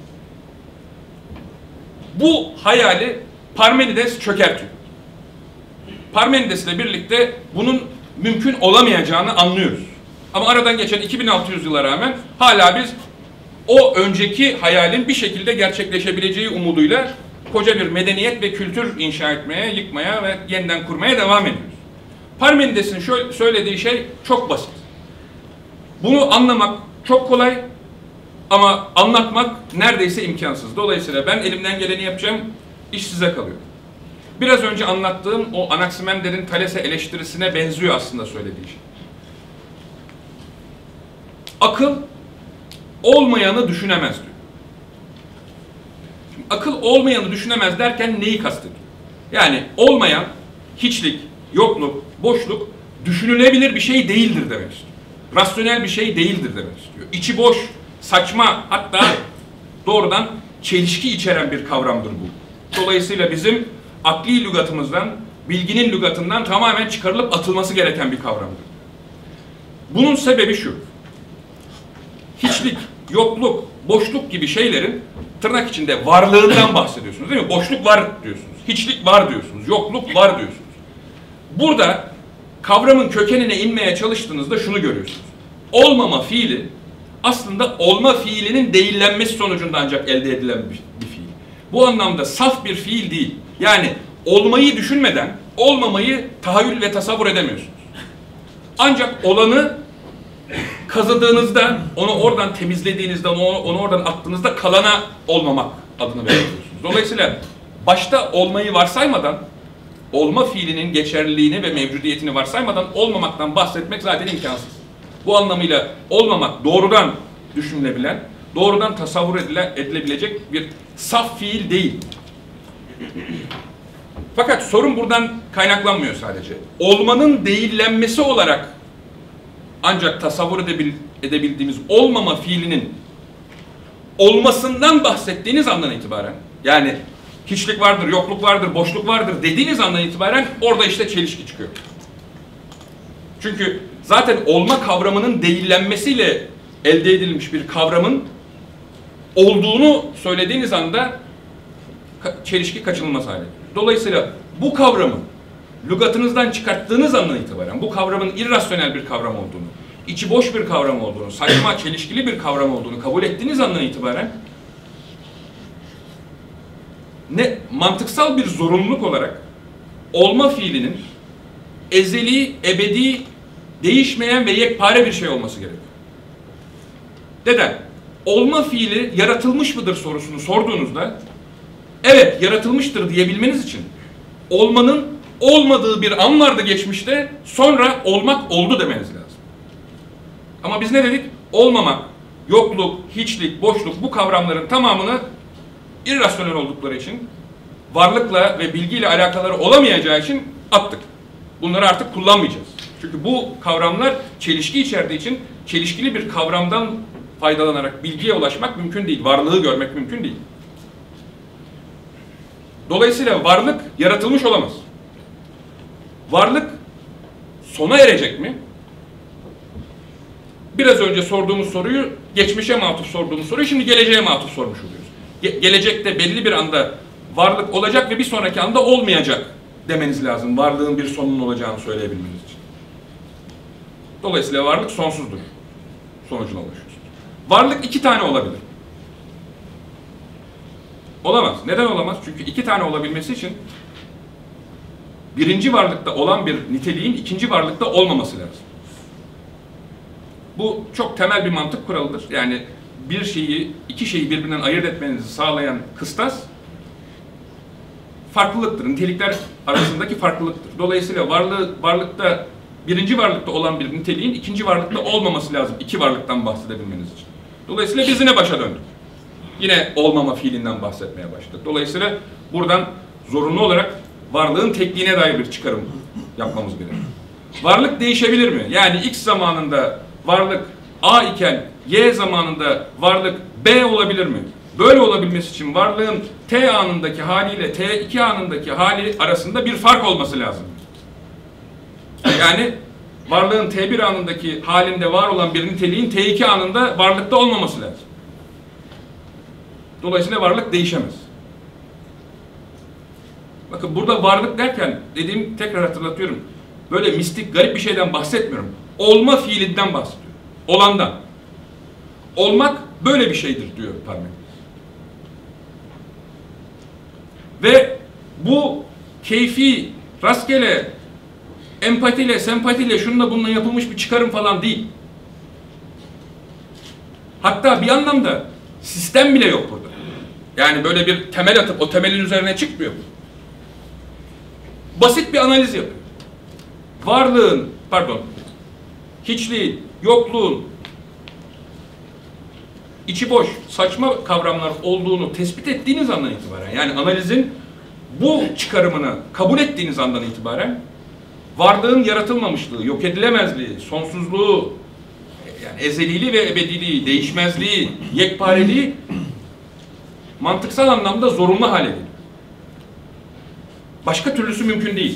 Speaker 4: Bu hayali Parmenides çökertiyor. Parmenides'le birlikte bunun mümkün olamayacağını anlıyoruz. Ama aradan geçen 2600 yıla rağmen hala biz o önceki hayalin bir şekilde gerçekleşebileceği umuduyla koca bir medeniyet ve kültür inşa etmeye, yıkmaya ve yeniden kurmaya devam ediyoruz. Parmenides'in söylediği şey çok basit. Bunu anlamak çok kolay ama anlatmak neredeyse imkansız. Dolayısıyla ben elimden geleni yapacağım, iş size kalıyor. Biraz önce anlattığım o Anaximender'in Thales'e eleştirisine benziyor aslında söylediği şey. Akıl olmayanı düşünemez diyor. Şimdi akıl olmayanı düşünemez derken neyi kastediyor? Yani olmayan, hiçlik, yokluk, boşluk düşünülebilir bir şey değildir demek istiyor. Rasyonel bir şey değildir demek istiyor. İçi boş, saçma, hatta doğrudan çelişki içeren bir kavramdır bu. Dolayısıyla bizim akli lügatımızdan, bilginin lügatından tamamen çıkarılıp atılması gereken bir kavramdır. Bunun sebebi şu: hiçlik, yokluk, boşluk gibi şeylerin tırnak içinde varlığından bahsediyorsunuz değil mi? Boşluk var diyorsunuz, hiçlik var diyorsunuz, yokluk var diyorsunuz. Burada kavramın kökenine inmeye çalıştığınızda şunu görüyorsunuz: olmama fiili aslında olma fiilinin değillenmesi sonucunda ancak elde edilen bir fiil. Bu anlamda saf bir fiil değil. Yani olmayı düşünmeden olmamayı tahayyül ve tasavvur edemiyorsunuz. Ancak olanı kazıdığınızda, onu oradan temizlediğinizde, onu oradan attığınızda kalana olmamak adını veriyorsunuz. Dolayısıyla başta olmayı varsaymadan, olma fiilinin geçerliliğini ve mevcudiyetini varsaymadan olmamaktan bahsetmek zaten imkansız. Bu anlamıyla olmamak doğrudan düşünülebilen, doğrudan tasavvur edilebilecek bir saf fiil değil. Fakat sorun buradan kaynaklanmıyor sadece. Olmanın değillenmesi olarak ancak tasavvur edebildiğimiz olmama fiilinin olmasından bahsettiğiniz andan itibaren, yani hiçlik vardır, yokluk vardır, boşluk vardır dediğiniz andan itibaren orada işte çelişki çıkıyor. Çünkü zaten olma kavramının değillenmesiyle elde edilmiş bir kavramın olduğunu söylediğiniz anda çelişki kaçınılmaz hale geliyor. Dolayısıyla bu kavramı lügatınızdan çıkarttığınız andan itibaren bu kavramın irrasyonel bir kavram olduğunu, içi boş bir kavram olduğunu, saçma, çelişkili bir kavram olduğunu kabul ettiğiniz andan itibaren ne mantıksal bir zorunluluk olarak olma fiilinin ezeli, ebedi, değişmeyen ve yekpare bir şey olması gerekiyor. Neden? Olma fiili yaratılmış mıdır sorusunu sorduğunuzda evet yaratılmıştır diyebilmeniz için olmanın olmadığı bir an vardı geçmişte, sonra olmak oldu demeniz lazım. Ama biz ne dedik? Olmamak, yokluk, hiçlik, boşluk bu kavramların tamamını irrasyonel oldukları için, varlıkla ve bilgiyle alakaları olamayacağı için attık. Bunları artık kullanmayacağız. Çünkü bu kavramlar çelişki içerdiği için çelişkili bir kavramdan faydalanarak bilgiye ulaşmak mümkün değil. Varlığı görmek mümkün değil. Dolayısıyla varlık yaratılmış olamaz. Varlık sona erecek mi? Biraz önce sorduğumuz soruyu, geçmişe matuf sorduğumuz soruyu şimdi geleceğe matuf sormuş oluyoruz. Gelecekte belli bir anda varlık olacak ve bir sonraki anda olmayacak demeniz lazım. Varlığın bir sonunun olacağını söyleyebilmeniz için. Dolayısıyla varlık sonsuzdur. Sonucuna ulaşıyorsunuz. Varlık iki tane olabilir. Olamaz. Neden olamaz? Çünkü iki tane olabilmesi için birinci varlıkta olan bir niteliğin ikinci varlıkta olmaması lazım. Bu çok temel bir mantık kuralıdır. Yani bir şeyi, iki şeyi birbirinden ayırt etmenizi sağlayan kıstas farklılıktır. Nitelikler arasındaki farklılıktır. Dolayısıyla varlıkta, birinci varlıkta olan bir niteliğin ikinci varlıkta olmaması lazım. İki varlıktan bahsedebilmeniz için. Dolayısıyla biz yine başa döndük. Yine olmama fiilinden bahsetmeye başladık. Dolayısıyla buradan zorunlu olarak varlığın tekliğine dair bir çıkarım yapmamız gerekiyor. Varlık değişebilir mi? Yani X zamanında varlık A iken Y zamanında varlık B olabilir mi? Böyle olabilmesi için varlığın T anındaki haliyle T2 anındaki hali arasında bir fark olması lazım. Yani varlığın T1 anındaki halinde var olan bir niteliğin T2 anında varlıkta olmaması lazım. Dolayısıyla varlık değişemez. Bakın burada varlık derken dediğim, tekrar hatırlatıyorum. Böyle mistik, garip bir şeyden bahsetmiyorum. Olma fiilinden bahsediyorum. Olandan. Olmak böyle bir şeydir diyor Parmenides. Ve bu keyfi, rastgele, empatiyle, sempatiyle, şununla bununla yapılmış bir çıkarım falan değil. Hatta bir anlamda sistem bile yok burada. Yani böyle bir temel atıp o temelin üzerine çıkmıyor. Basit bir analiz yapıyor. Varlığın, hiçliğin, yokluğun, içi boş, saçma kavramlar olduğunu tespit ettiğiniz andan itibaren, yani analizin bu çıkarımını kabul ettiğiniz andan itibaren, varlığın yaratılmamışlığı, yok edilemezliği, sonsuzluğu, yani ezeliliği ve ebediliği, değişmezliği, yekpareliği mantıksal anlamda zorunlu hale geliyor. Başka türlüsü mümkün değil.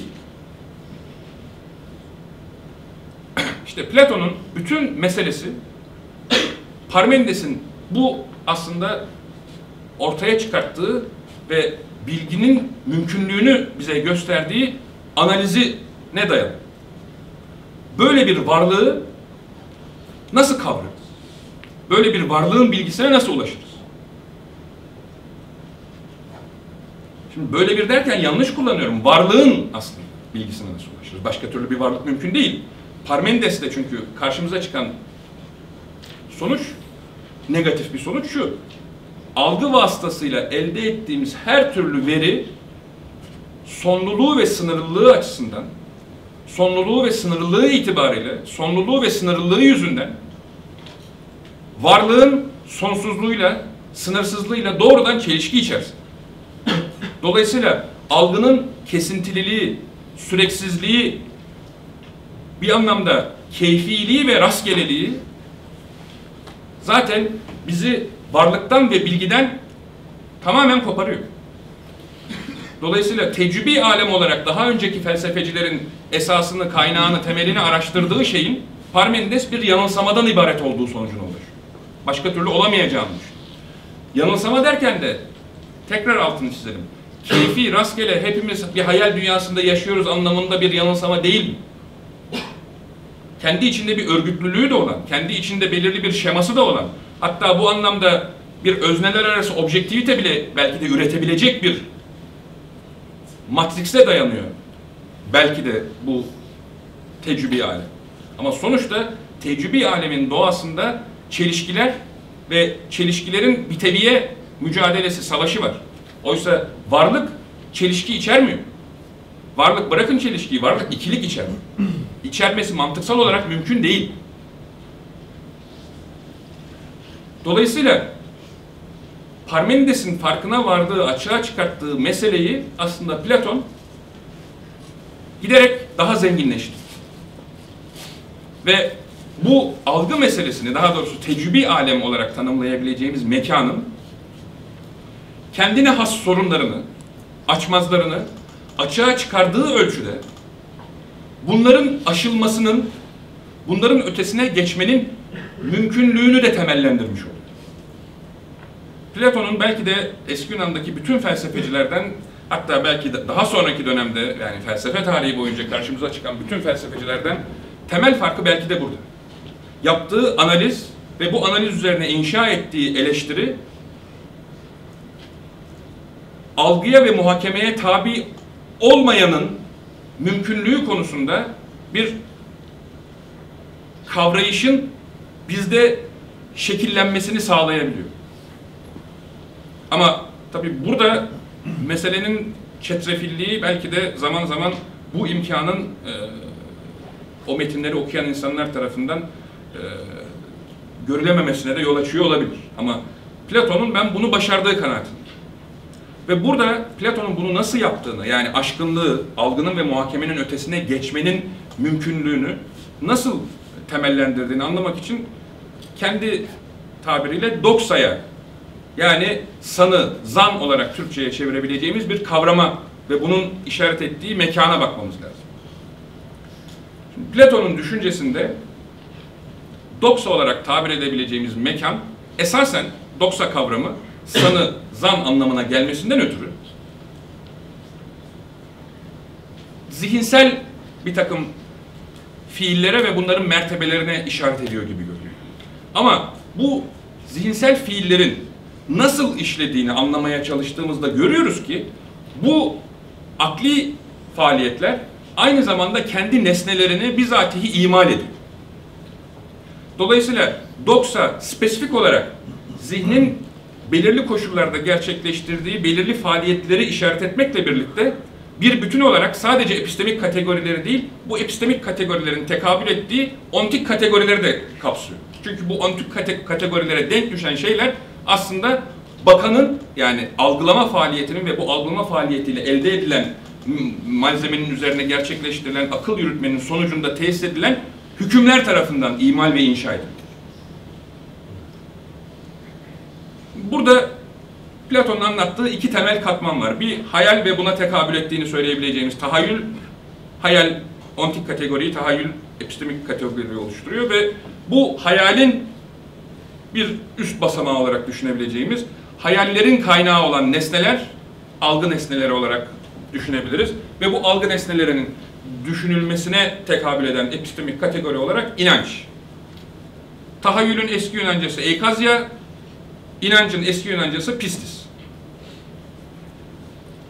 Speaker 4: İşte Platon'un bütün meselesi Parmenides'in bu aslında ortaya çıkarttığı ve bilginin mümkünlüğünü bize gösterdiği analizi ne dayalı? Böyle bir varlığı nasıl kavrarız? Böyle bir varlığın bilgisine nasıl ulaşırız? Şimdi böyle bir derken yanlış kullanıyorum. Varlığın aslında bilgisine nasıl ulaşırız? Başka türlü bir varlık mümkün değil. Parmenides'te çünkü karşımıza çıkan sonuç, negatif bir sonuç şu. Algı vasıtasıyla elde ettiğimiz her türlü veri sonluluğu ve sınırlılığı açısından, sonluluğu ve sınırlılığı itibariyle, sonluluğu ve sınırlılığı yüzünden varlığın sonsuzluğuyla, sınırsızlığıyla doğrudan çelişki içerisinde. Dolayısıyla algının kesintililiği, süreksizliği, bir anlamda keyfiliği ve rastgeleliği zaten bizi varlıktan ve bilgiden tamamen koparıyor. Dolayısıyla tecrübi alem olarak daha önceki felsefecilerin esasını, kaynağını, temelini araştırdığı şeyin Parmenides bir yanılsamadan ibaret olduğu sonucuna ulaşıyor. Başka türlü olamayacağını düşünüyor. Yanılsama derken de tekrar altını çizelim. Keyfi, rastgele, hepimiz bir hayal dünyasında yaşıyoruz anlamında bir yanılsama değil mi? Kendi içinde bir örgütlülüğü de olan, kendi içinde belirli bir şeması da olan, hatta bu anlamda bir özneler arası objektivite bile belki de üretebilecek bir matrisle dayanıyor. Belki de bu tecrübi alem. Ama sonuçta tecrübi alemin doğasında çelişkiler ve çelişkilerin biteviye mücadelesi, savaşı var. Oysa varlık çelişki içermiyor. Varlık, bırakın çelişkiyi, varlık ikilik içer. İçermesi mantıksal olarak mümkün değil. Dolayısıyla Parmenides'in farkına vardığı, açığa çıkarttığı meseleyi aslında Platon giderek daha zenginleştirdi. Ve bu algı meselesini, daha doğrusu tecrübi alem olarak tanımlayabileceğimiz mekanın kendine has sorunlarını, açmazlarını açığa çıkardığı ölçüde bunların aşılmasının, bunların ötesine geçmenin mümkünlüğünü de temellendirmiş oldu. Platon'un belki de eski Yunan'daki bütün felsefecilerden, hatta belki de daha sonraki dönemde, yani felsefe tarihi boyunca karşımıza çıkan bütün felsefecilerden temel farkı belki de burada. Yaptığı analiz ve bu analiz üzerine inşa ettiği eleştiri algıya ve muhakemeye tabi olmayanın mümkünlüğü konusunda bir kavrayışın bizde şekillenmesini sağlayabiliyor. Ama tabii burada meselenin çetrefilliği belki de zaman zaman bu imkanın o metinleri okuyan insanlar tarafından görülememesine de yol açıyor olabilir. Ama Platon'un ben bunu başardığı kanaatindeyim. Ve burada Platon'un bunu nasıl yaptığını, yani aşkınlığı, algının ve muhakemenin ötesine geçmenin mümkünlüğünü nasıl temellendirdiğini anlamak için kendi tabiriyle doksaya, yani sanı, zan olarak Türkçe'ye çevirebileceğimiz bir kavrama ve bunun işaret ettiği mekana bakmamız lazım. Şimdi Platon'un düşüncesinde doksa olarak tabir edebileceğimiz mekan, esasen doksa kavramı, sanı, zan anlamına gelmesinden ötürü zihinsel bir takım fiillere ve bunların mertebelerine işaret ediyor gibi görünüyor. Ama bu zihinsel fiillerin nasıl işlediğini anlamaya çalıştığımızda görüyoruz ki bu akli faaliyetler aynı zamanda kendi nesnelerini bizatihi imal ediyor. Dolayısıyla doksa spesifik olarak zihnin belirli koşullarda gerçekleştirdiği belirli faaliyetleri işaret etmekle birlikte bir bütün olarak sadece epistemik kategorileri değil, bu epistemik kategorilerin tekabül ettiği ontik kategorileri de kapsıyor. Çünkü bu ontik kategorilere denk düşen şeyler aslında bakanın, yani algılama faaliyetinin ve bu algılama faaliyetiyle elde edilen malzemenin üzerine gerçekleştirilen akıl yürütmenin sonucunda tesis edilen hükümler tarafından imal ve inşa edilir. Burada Platon'un anlattığı iki temel katman var. Bir hayal ve buna tekabül ettiğini söyleyebileceğimiz tahayyül, hayal ontik kategoriyi, tahayyül epistemik kategoriyi oluşturuyor ve bu hayalin bir üst basamağı olarak düşünebileceğimiz hayallerin kaynağı olan nesneler, algı nesneleri olarak düşünebiliriz ve bu algı nesnelerinin düşünülmesine tekabül eden epistemik kategori olarak inanç. Tahayyülün eski Yunancası eikazya, inancın eski Yunancası pistis.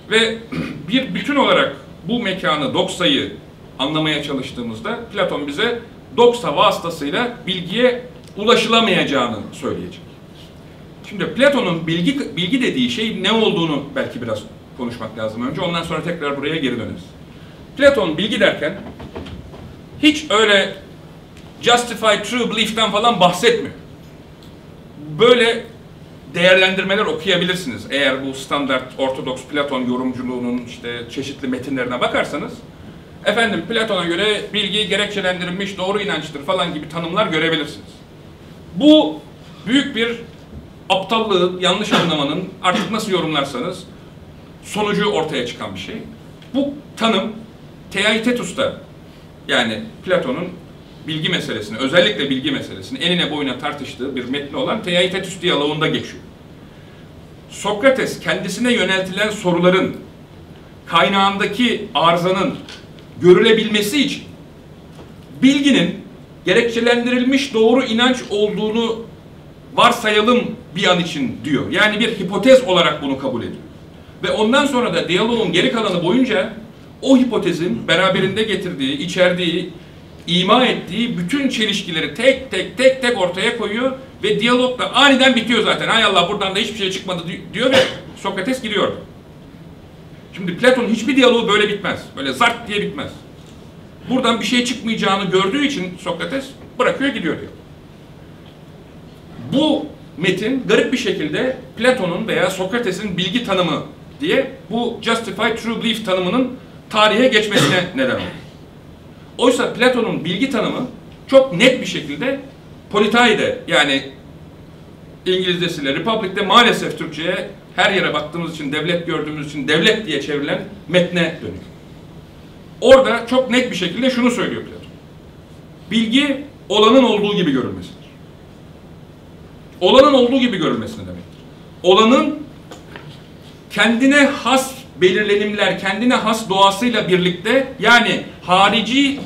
Speaker 4: Ve bir bütün olarak bu mekanı, doksayı anlamaya çalıştığımızda Platon bize doksa vasıtasıyla bilgiye ulaşılamayacağını söyleyecek. Şimdi Platon'un bilgi dediği şey ne olduğunu belki biraz konuşmak lazım önce. Ondan sonra tekrar buraya geri döneriz. Platon bilgi derken hiç öyle justified true belief'ten falan bahsetmiyor. Böyle değerlendirmeler okuyabilirsiniz. Eğer bu standart ortodoks Platon yorumculuğunun işte çeşitli metinlerine bakarsanız, efendim Platon'a göre bilgi gerekçelendirilmiş doğru inançtır falan gibi tanımlar görebilirsiniz. Bu büyük bir aptallığı, yanlış anlamanın, artık nasıl yorumlarsanız sonucu ortaya çıkan bir şey. Bu tanım Theaetetus'ta, yani Platon'un bilgi meselesini, özellikle bilgi meselesini enine boyuna tartıştığı bir metni olan Theaetetus diyaloğunda geçiyor. Sokrates kendisine yöneltilen soruların kaynağındaki arızanın görülebilmesi için bilginin gerekçelendirilmiş doğru inanç olduğunu varsayalım bir an için diyor. Yani bir hipotez olarak bunu kabul ediyor. Ve ondan sonra da diyaloğun geri kalanı boyunca o hipotezin beraberinde getirdiği, içerdiği, ima ettiği bütün çelişkileri tek tek ortaya koyuyor ve diyalog da aniden bitiyor zaten. Hay Allah, buradan da hiçbir şey çıkmadı diyor ve Sokrates gidiyor. Şimdi Platon'un hiçbir diyaloğu böyle bitmez. Böyle zart diye bitmez. Buradan bir şey çıkmayacağını gördüğü için Sokrates bırakıyor gidiyor diyor. Bu metin garip bir şekilde Platon'un veya Sokrates'in bilgi tanımı diye bu justified true belief tanımının tarihe geçmesine neden oldu. Oysa Platon'un bilgi tanımı çok net bir şekilde politai'de, yani İngilizcesiyle Republic'te, maalesef Türkçe'ye her yere baktığımız için, devlet gördüğümüz için devlet diye çevrilen metne dönüyor. Orada çok net bir şekilde şunu söylüyor Platon. Bilgi olanın olduğu gibi görülmesidir. Olanın olduğu gibi görülmesi ne demektir? Olanın kendine has belirlenimler, kendine has doğasıyla birlikte, yani harici,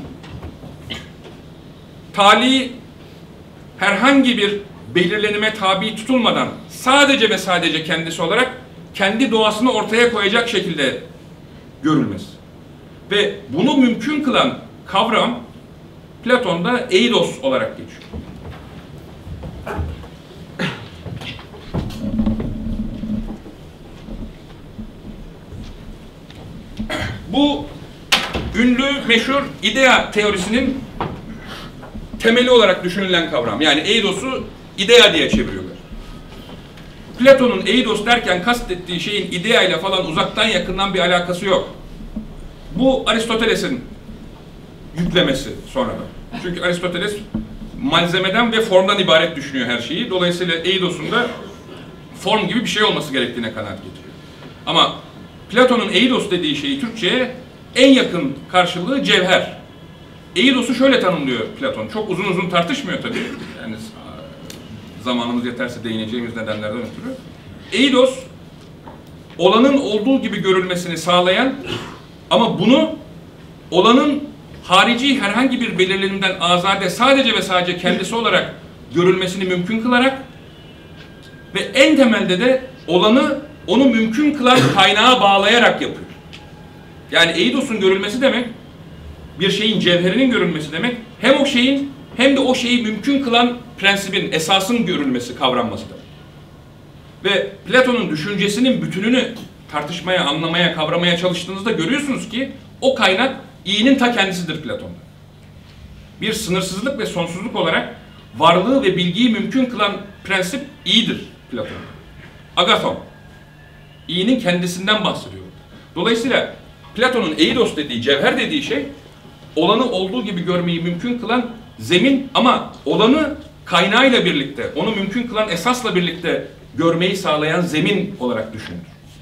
Speaker 4: tali herhangi bir belirlenime tabi tutulmadan sadece ve sadece kendisi olarak kendi doğasını ortaya koyacak şekilde görülmesi. Ve bunu mümkün kılan kavram Platon'da eidos olarak geçiyor. Bu ünlü, meşhur idea teorisinin temeli olarak düşünülen kavram. Yani eidos'u idea diye çeviriyorlar. Platon'un eidos derken kastettiği şeyin idea ile falan uzaktan yakından bir alakası yok. Bu Aristoteles'in yüklemesi sonradan. Çünkü Aristoteles malzemeden ve formdan ibaret düşünüyor her şeyi. Dolayısıyla eidos'un da form gibi bir şey olması gerektiğine kanaat getiriyor. Ama Platon'un eidos dediği şeyi Türkçe'ye en yakın karşılığı cevher. Eidos'u şöyle tanımlıyor Platon. Çok uzun uzun tartışmıyor tabii. Yani zamanımız yeterse değineceğimiz nedenlerden ötürü. Eidos, olanın olduğu gibi görülmesini sağlayan ama bunu olanın harici herhangi bir belirlenimden azade sadece ve sadece kendisi olarak görülmesini mümkün kılarak ve en temelde de olanı onu mümkün kılan kaynağa bağlayarak yapıyor. Yani eidos'un görülmesi demek, bir şeyin cevherinin görülmesi demek, hem o şeyin hem de o şeyi mümkün kılan prensibin, esasın görülmesi, kavranması demek. Ve Platon'un düşüncesinin bütününü tartışmaya, anlamaya, kavramaya çalıştığınızda görüyorsunuz ki o kaynak iyinin ta kendisidir Platon'da. Bir sınırsızlık ve sonsuzluk olarak varlığı ve bilgiyi mümkün kılan prensip iyidir Platon'da. Agathon. İyinin kendisinden bahsediyor. Dolayısıyla Platon'un eidos dediği, cevher dediği şey, olanı olduğu gibi görmeyi mümkün kılan zemin ama olanı kaynağıyla birlikte, onu mümkün kılan esasla birlikte görmeyi sağlayan zemin olarak düşünülür.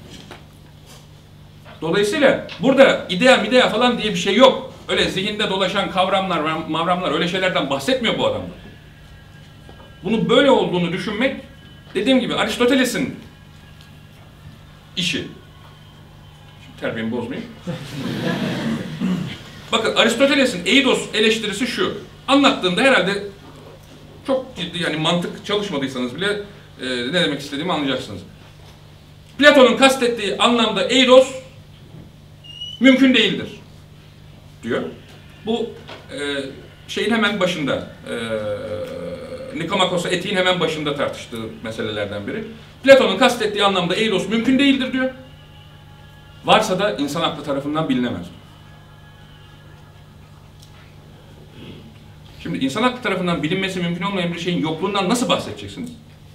Speaker 4: Dolayısıyla burada idea falan diye bir şey yok. Öyle zihinde dolaşan kavramlar, mavramlar, öyle şeylerden bahsetmiyor bu adamlar. Bunu böyle olduğunu düşünmek, dediğim gibi Aristoteles'in işi. Şimdi terbiyemi bozmayayım. Bakın Aristoteles'in eidos eleştirisi şu. Anlattığımda herhalde çok ciddi, yani mantık çalışmadıysanız bile ne demek istediğimi anlayacaksınız. Platon'un kastettiği anlamda eidos mümkün değildir diyor. Bu şeyin hemen başında, Nikomakos'a etiğin hemen başında tartıştığı meselelerden biri. Platon'un kastettiği anlamda eidos mümkün değildir diyor. Varsa da insan aklı tarafından bilinemez. Şimdi insan aklı tarafından bilinmesi mümkün olmayan bir şeyin yokluğundan nasıl bahsedeceksiniz?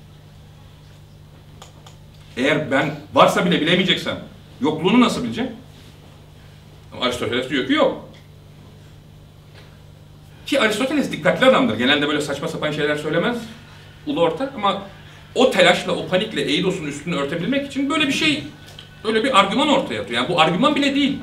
Speaker 4: Eğer ben varsa bile bilemeyeceksem yokluğunu nasıl bileceğim? Ama Aristoteles diyor ki yok. Ki Aristoteles dikkatli adamdır. Genelde böyle saçma sapan şeyler söylemez. Ulu orta ama o telaşla, o panikle Eidos'un üstünü örtebilmek için böyle bir şey, böyle bir argüman ortaya atıyor. Yani bu argüman bile değil.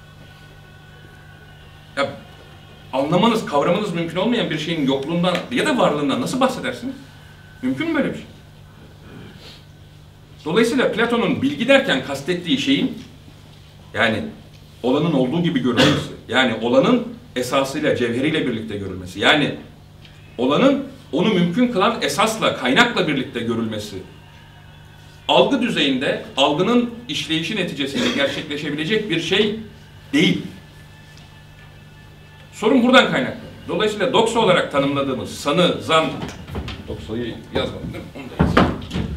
Speaker 4: Ya anlamanız, kavramanız mümkün olmayan bir şeyin yokluğundan ya da varlığından nasıl bahsedersiniz? Mümkün mü böyle bir şey? Dolayısıyla Platon'un bilgi derken kastettiği şeyin, yani olanın olduğu gibi görülmesi, yani olanın esasıyla, cevheriyle birlikte görülmesi, yani olanın onu mümkün kılan esasla, kaynakla birlikte görülmesi, algı düzeyinde, algının işleyişi neticesinde gerçekleşebilecek bir şey değil. Sorun buradan kaynaklı. Dolayısıyla doksa olarak tanımladığımız sanı, zan, doksayı yazmadım değil mi? Onu da yazayım.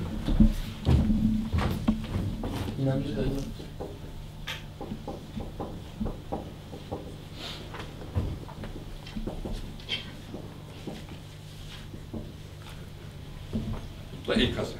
Speaker 4: Bu da ilk hazır.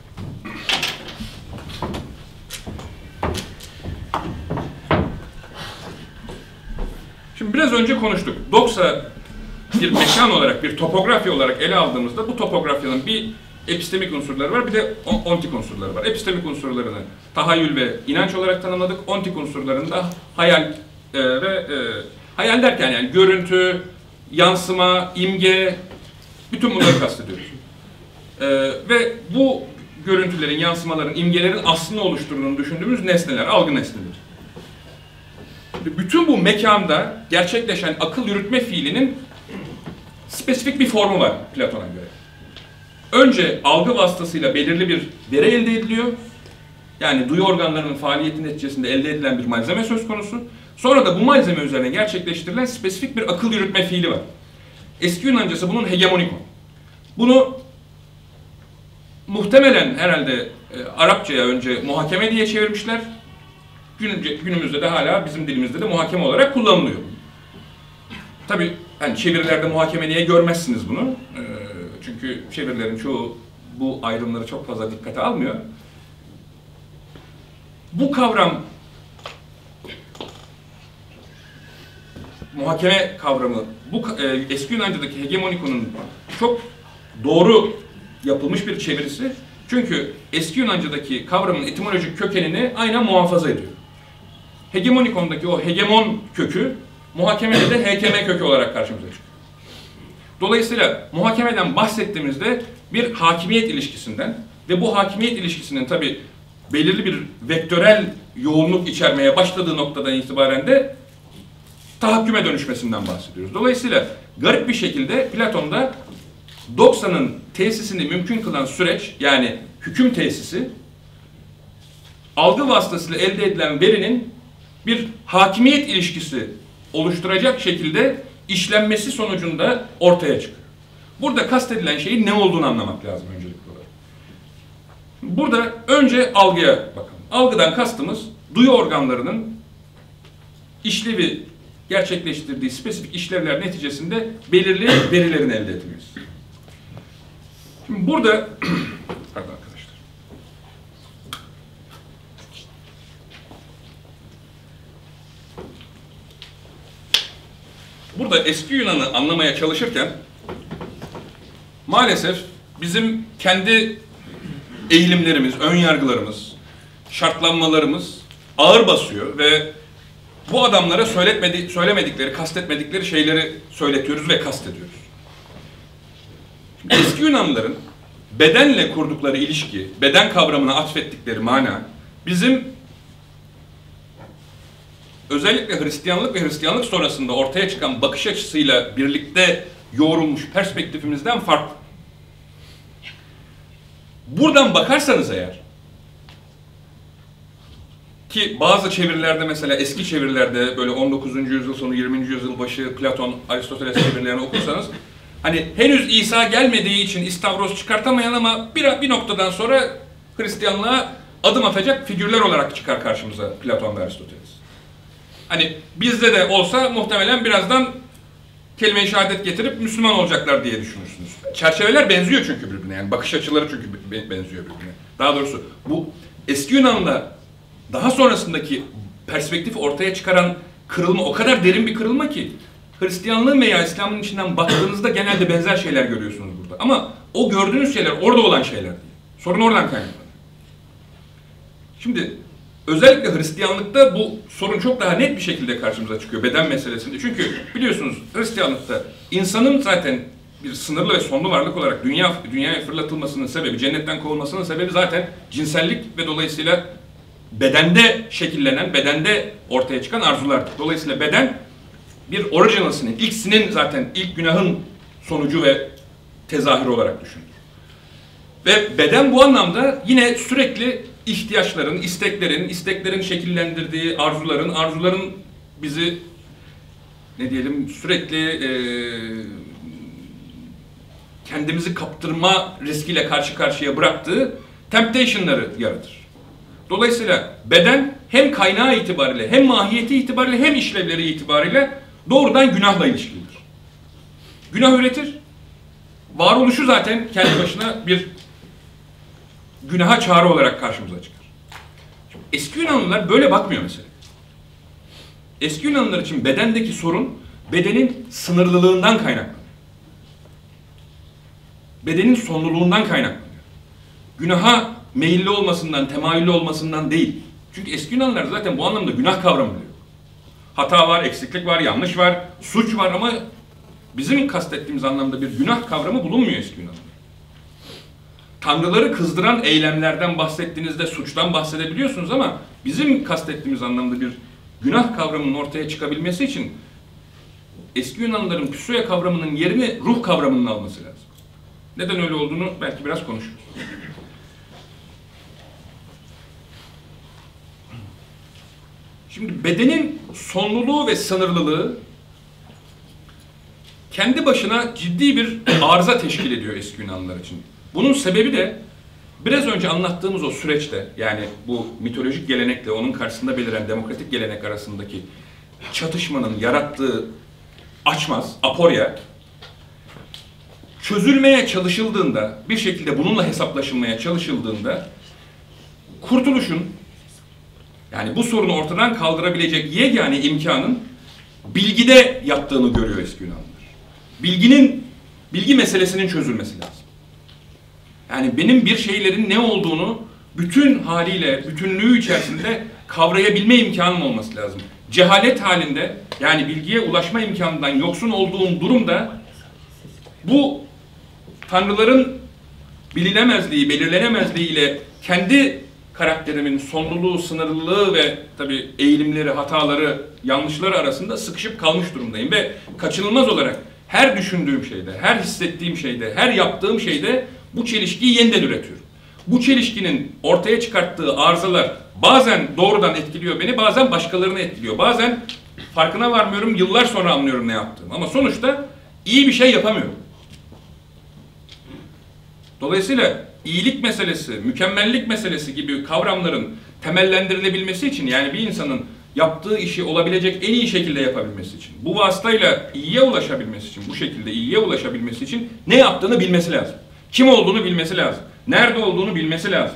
Speaker 4: Şimdi biraz önce konuştuk. Doksa bir mekan olarak, bir topografya olarak ele aldığımızda bu topografyanın bir epistemik unsurları var, bir de ontik unsurları var. Epistemik unsurlarını tahayyül ve inanç olarak tanımladık. Ontik unsurlarını da hayal hayal derken yani görüntü, yansıma, imge, bütün bunları kastediyoruz. Ve bu görüntülerin, yansımaların, imgelerin aslını oluşturduğunu düşündüğümüz nesneler, algı nesneleri. Bütün bu mekanda gerçekleşen akıl yürütme fiilinin spesifik bir formu var Platon'a göre. Önce algı vasıtasıyla belirli bir veri elde ediliyor. Yani duyu organlarının faaliyeti neticesinde elde edilen bir malzeme söz konusu. Sonra da bu malzeme üzerine gerçekleştirilen spesifik bir akıl yürütme fiili var. Eski Yunancası bunun hegemonikon. Bunu muhtemelen herhalde Arapçaya önce muhakeme diye çevirmişler. Günümüzde de hala bizim dilimizde de muhakeme olarak kullanılıyor. Tabii yani çevirilerde muhakeme diye görmezsiniz bunu. Çünkü çevirilerin çoğu bu ayrımları çok fazla dikkate almıyor. Bu kavram, muhakeme kavramı, bu eski Yunanca'daki hegemonikonun çok doğru yapılmış bir çevirisi. Çünkü eski Yunanca'daki kavramın etimolojik kökenini aynen muhafaza ediyor. Hegemonikondaki o hegemon kökü, muhakemede de hekeme kökü olarak karşımıza çıkıyor. Dolayısıyla muhakemeden bahsettiğimizde bir hakimiyet ilişkisinden ve bu hakimiyet ilişkisinin tabii belirli bir vektörel yoğunluk içermeye başladığı noktadan itibaren de tahakküme dönüşmesinden bahsediyoruz. Dolayısıyla garip bir şekilde Platon'da doksanın tesisini mümkün kılan süreç, yani hüküm tesisi, algı vasıtasıyla elde edilen verinin bir hakimiyet ilişkisi oluşturacak şekilde işlenmesi sonucunda ortaya çıkıyor. Burada kastedilen şeyin ne olduğunu anlamak lazım öncelikli olarak. Burada önce algıya bakalım. Algıdan kastımız duyu organlarının işlevi gerçekleştirdiği spesifik işlevler neticesinde belirli verilerin elde edilmesi. Şimdi burada pardon arkadaşlar. Burada eski Yunan'ı anlamaya çalışırken maalesef bizim kendi eğilimlerimiz, ön yargılarımız, şartlanmalarımız ağır basıyor ve bu adamlara söylemedikleri, kastetmedikleri şeyleri söyletiyoruz ve kastediyoruz. Eski Yunanlıların bedenle kurdukları ilişki, beden kavramına atfettikleri mana, bizim özellikle Hristiyanlık ve Hristiyanlık sonrasında ortaya çıkan bakış açısıyla birlikte yoğrulmuş perspektifimizden farklı. Buradan bakarsanız eğer, Ki bazı çevirilerde, mesela eski çevirilerde böyle 19. yüzyıl sonu 20. yüzyıl başı Platon, Aristoteles çevirilerini okursanız hani henüz İsa gelmediği için istavroz çıkartamayan ama bir noktadan sonra Hristiyanlığa adım atacak figürler olarak çıkar karşımıza Platon ve Aristoteles. Hani bizde de olsa muhtemelen birazdan kelime-i şehadet getirip Müslüman olacaklar diye düşünürsünüz. Çerçeveler benziyor çünkü birbirine, yani bakış açıları çünkü benziyor birbirine. Daha doğrusu bu eski Yunan'da daha sonrasındaki perspektif ortaya çıkaran kırılma o kadar derin bir kırılma ki Hristiyanlığın veya İslam'ın içinden baktığınızda genelde benzer şeyler görüyorsunuz burada. Ama o gördüğünüz şeyler orada olan şeyler değil. Sorun oradan kaynaklanıyor. Şimdi özellikle Hristiyanlıkta bu sorun çok daha net bir şekilde karşımıza çıkıyor beden meselesinde. Çünkü biliyorsunuz Hristiyanlıkta insanın zaten bir sınırlı ve sonlu varlık olarak dünyaya fırlatılmasının sebebi, cennetten kovulmasının sebebi zaten cinsellik ve dolayısıyla bedende şekillenen, bedende ortaya çıkan arzulardır. Dolayısıyla beden bir original sin, ilk sinin zaten ilk günahın sonucu ve tezahürü olarak düşünülür. Ve beden bu anlamda yine sürekli ihtiyaçların, isteklerin şekillendirdiği arzuların bizi ne diyelim sürekli kendimizi kaptırma riskiyle karşı karşıya bıraktığı temptation'ları yaratır. Dolayısıyla beden hem kaynağı itibariyle, hem mahiyeti itibariyle, hem işlevleri itibariyle doğrudan günahla ilişkilidir. Günah üretir. Varoluşu zaten kendi başına bir günaha çağrı olarak karşımıza çıkar. Şimdi eski Yunanlılar böyle bakmıyor mesela. Eski Yunanlılar için bedendeki sorun bedenin sınırlılığından kaynaklanıyor. Bedenin sonluluğundan kaynaklanıyor. Günaha meyilli olmasından, temayüllü olmasından değil. Çünkü eski Yunanlılar zaten bu anlamda günah kavramı diyor. Hata var, eksiklik var, yanlış var, suç var ama bizim kastettiğimiz anlamda bir günah kavramı bulunmuyor eski Yunanlılar. Tanrıları kızdıran eylemlerden bahsettiğinizde suçtan bahsedebiliyorsunuz ama bizim kastettiğimiz anlamda bir günah kavramının ortaya çıkabilmesi için eski Yunanlıların psüe kavramının yerini ruh kavramının alması lazım. Neden öyle olduğunu belki biraz konuşuruz. Şimdi bedenin sonluluğu ve sınırlılığı kendi başına ciddi bir arıza teşkil ediyor eski Yunanlılar için. Bunun sebebi de biraz önce anlattığımız o süreçte, yani bu mitolojik gelenekle onun karşısında beliren demokratik gelenek arasındaki çatışmanın yarattığı açmaz, aporya, çözülmeye çalışıldığında, bir şekilde bununla hesaplaşılmaya çalışıldığında kurtuluşun, yani bu sorunu ortadan kaldırabilecek yegane imkanın bilgide yattığını görüyor eski Yunanlılar. Bilgi meselesinin çözülmesi lazım. Yani benim bir şeylerin ne olduğunu bütün haliyle, bütünlüğü içerisinde kavrayabilme imkanım olması lazım. Cehalet halinde, yani bilgiye ulaşma imkanından yoksun olduğum durumda bu tanrıların bilinemezliği, belirlenemezliği ile kendi karakterimin sonluluğu, sınırlılığı ve tabii eğilimleri, hataları, yanlışları arasında sıkışıp kalmış durumdayım ve kaçınılmaz olarak her düşündüğüm şeyde, her hissettiğim şeyde, her yaptığım şeyde bu çelişkiyi yeniden üretiyorum. Bu çelişkinin ortaya çıkarttığı arızalar bazen doğrudan etkiliyor beni, bazen başkalarını etkiliyor. Bazen farkına varmıyorum, yıllar sonra anlıyorum ne yaptığımı. Ama sonuçta iyi bir şey yapamıyorum. Dolayısıyla iyilik meselesi, mükemmellik meselesi gibi kavramların temellendirilebilmesi için, yani bir insanın yaptığı işi olabilecek en iyi şekilde yapabilmesi için, bu vasıtayla iyiye ulaşabilmesi için, bu şekilde iyiye ulaşabilmesi için ne yaptığını bilmesi lazım. Kim olduğunu bilmesi lazım. Nerede olduğunu bilmesi lazım.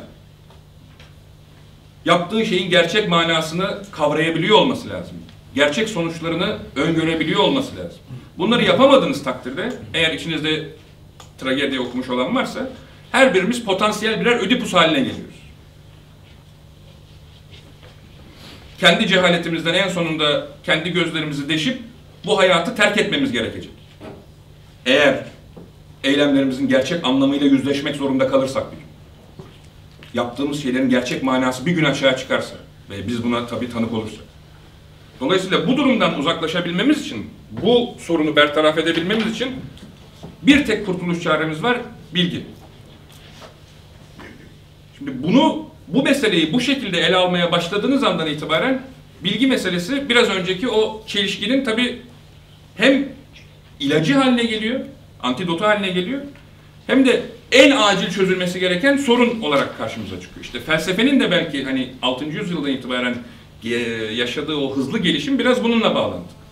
Speaker 4: Yaptığı şeyin gerçek manasını kavrayabiliyor olması lazım. Gerçek sonuçlarını öngörebiliyor olması lazım. Bunları yapamadığınız takdirde, eğer içinizde tragedi okumuş olan varsa, her birimiz potansiyel birer Ödipus haline geliyoruz. Kendi cehaletimizden en sonunda kendi gözlerimizi deşip bu hayatı terk etmemiz gerekecek. Eğer eylemlerimizin gerçek anlamıyla yüzleşmek zorunda kalırsak bir gün. Yaptığımız şeylerin gerçek manası bir gün aşağı çıkarsa ve biz buna tabii tanık olursak. Dolayısıyla bu durumdan uzaklaşabilmemiz için, bu sorunu bertaraf edebilmemiz için bir tek kurtuluş çaremiz var, bilgi. Şimdi bunu bu meseleyi bu şekilde ele almaya başladığınız andan itibaren bilgi meselesi biraz önceki o çelişkinin tabii hem ilacı haline geliyor, antidotu haline geliyor, hem de en acil çözülmesi gereken sorun olarak karşımıza çıkıyor. İşte felsefenin de belki hani 6. yüzyıldan itibaren yaşadığı o hızlı gelişim biraz bununla bağlantılı.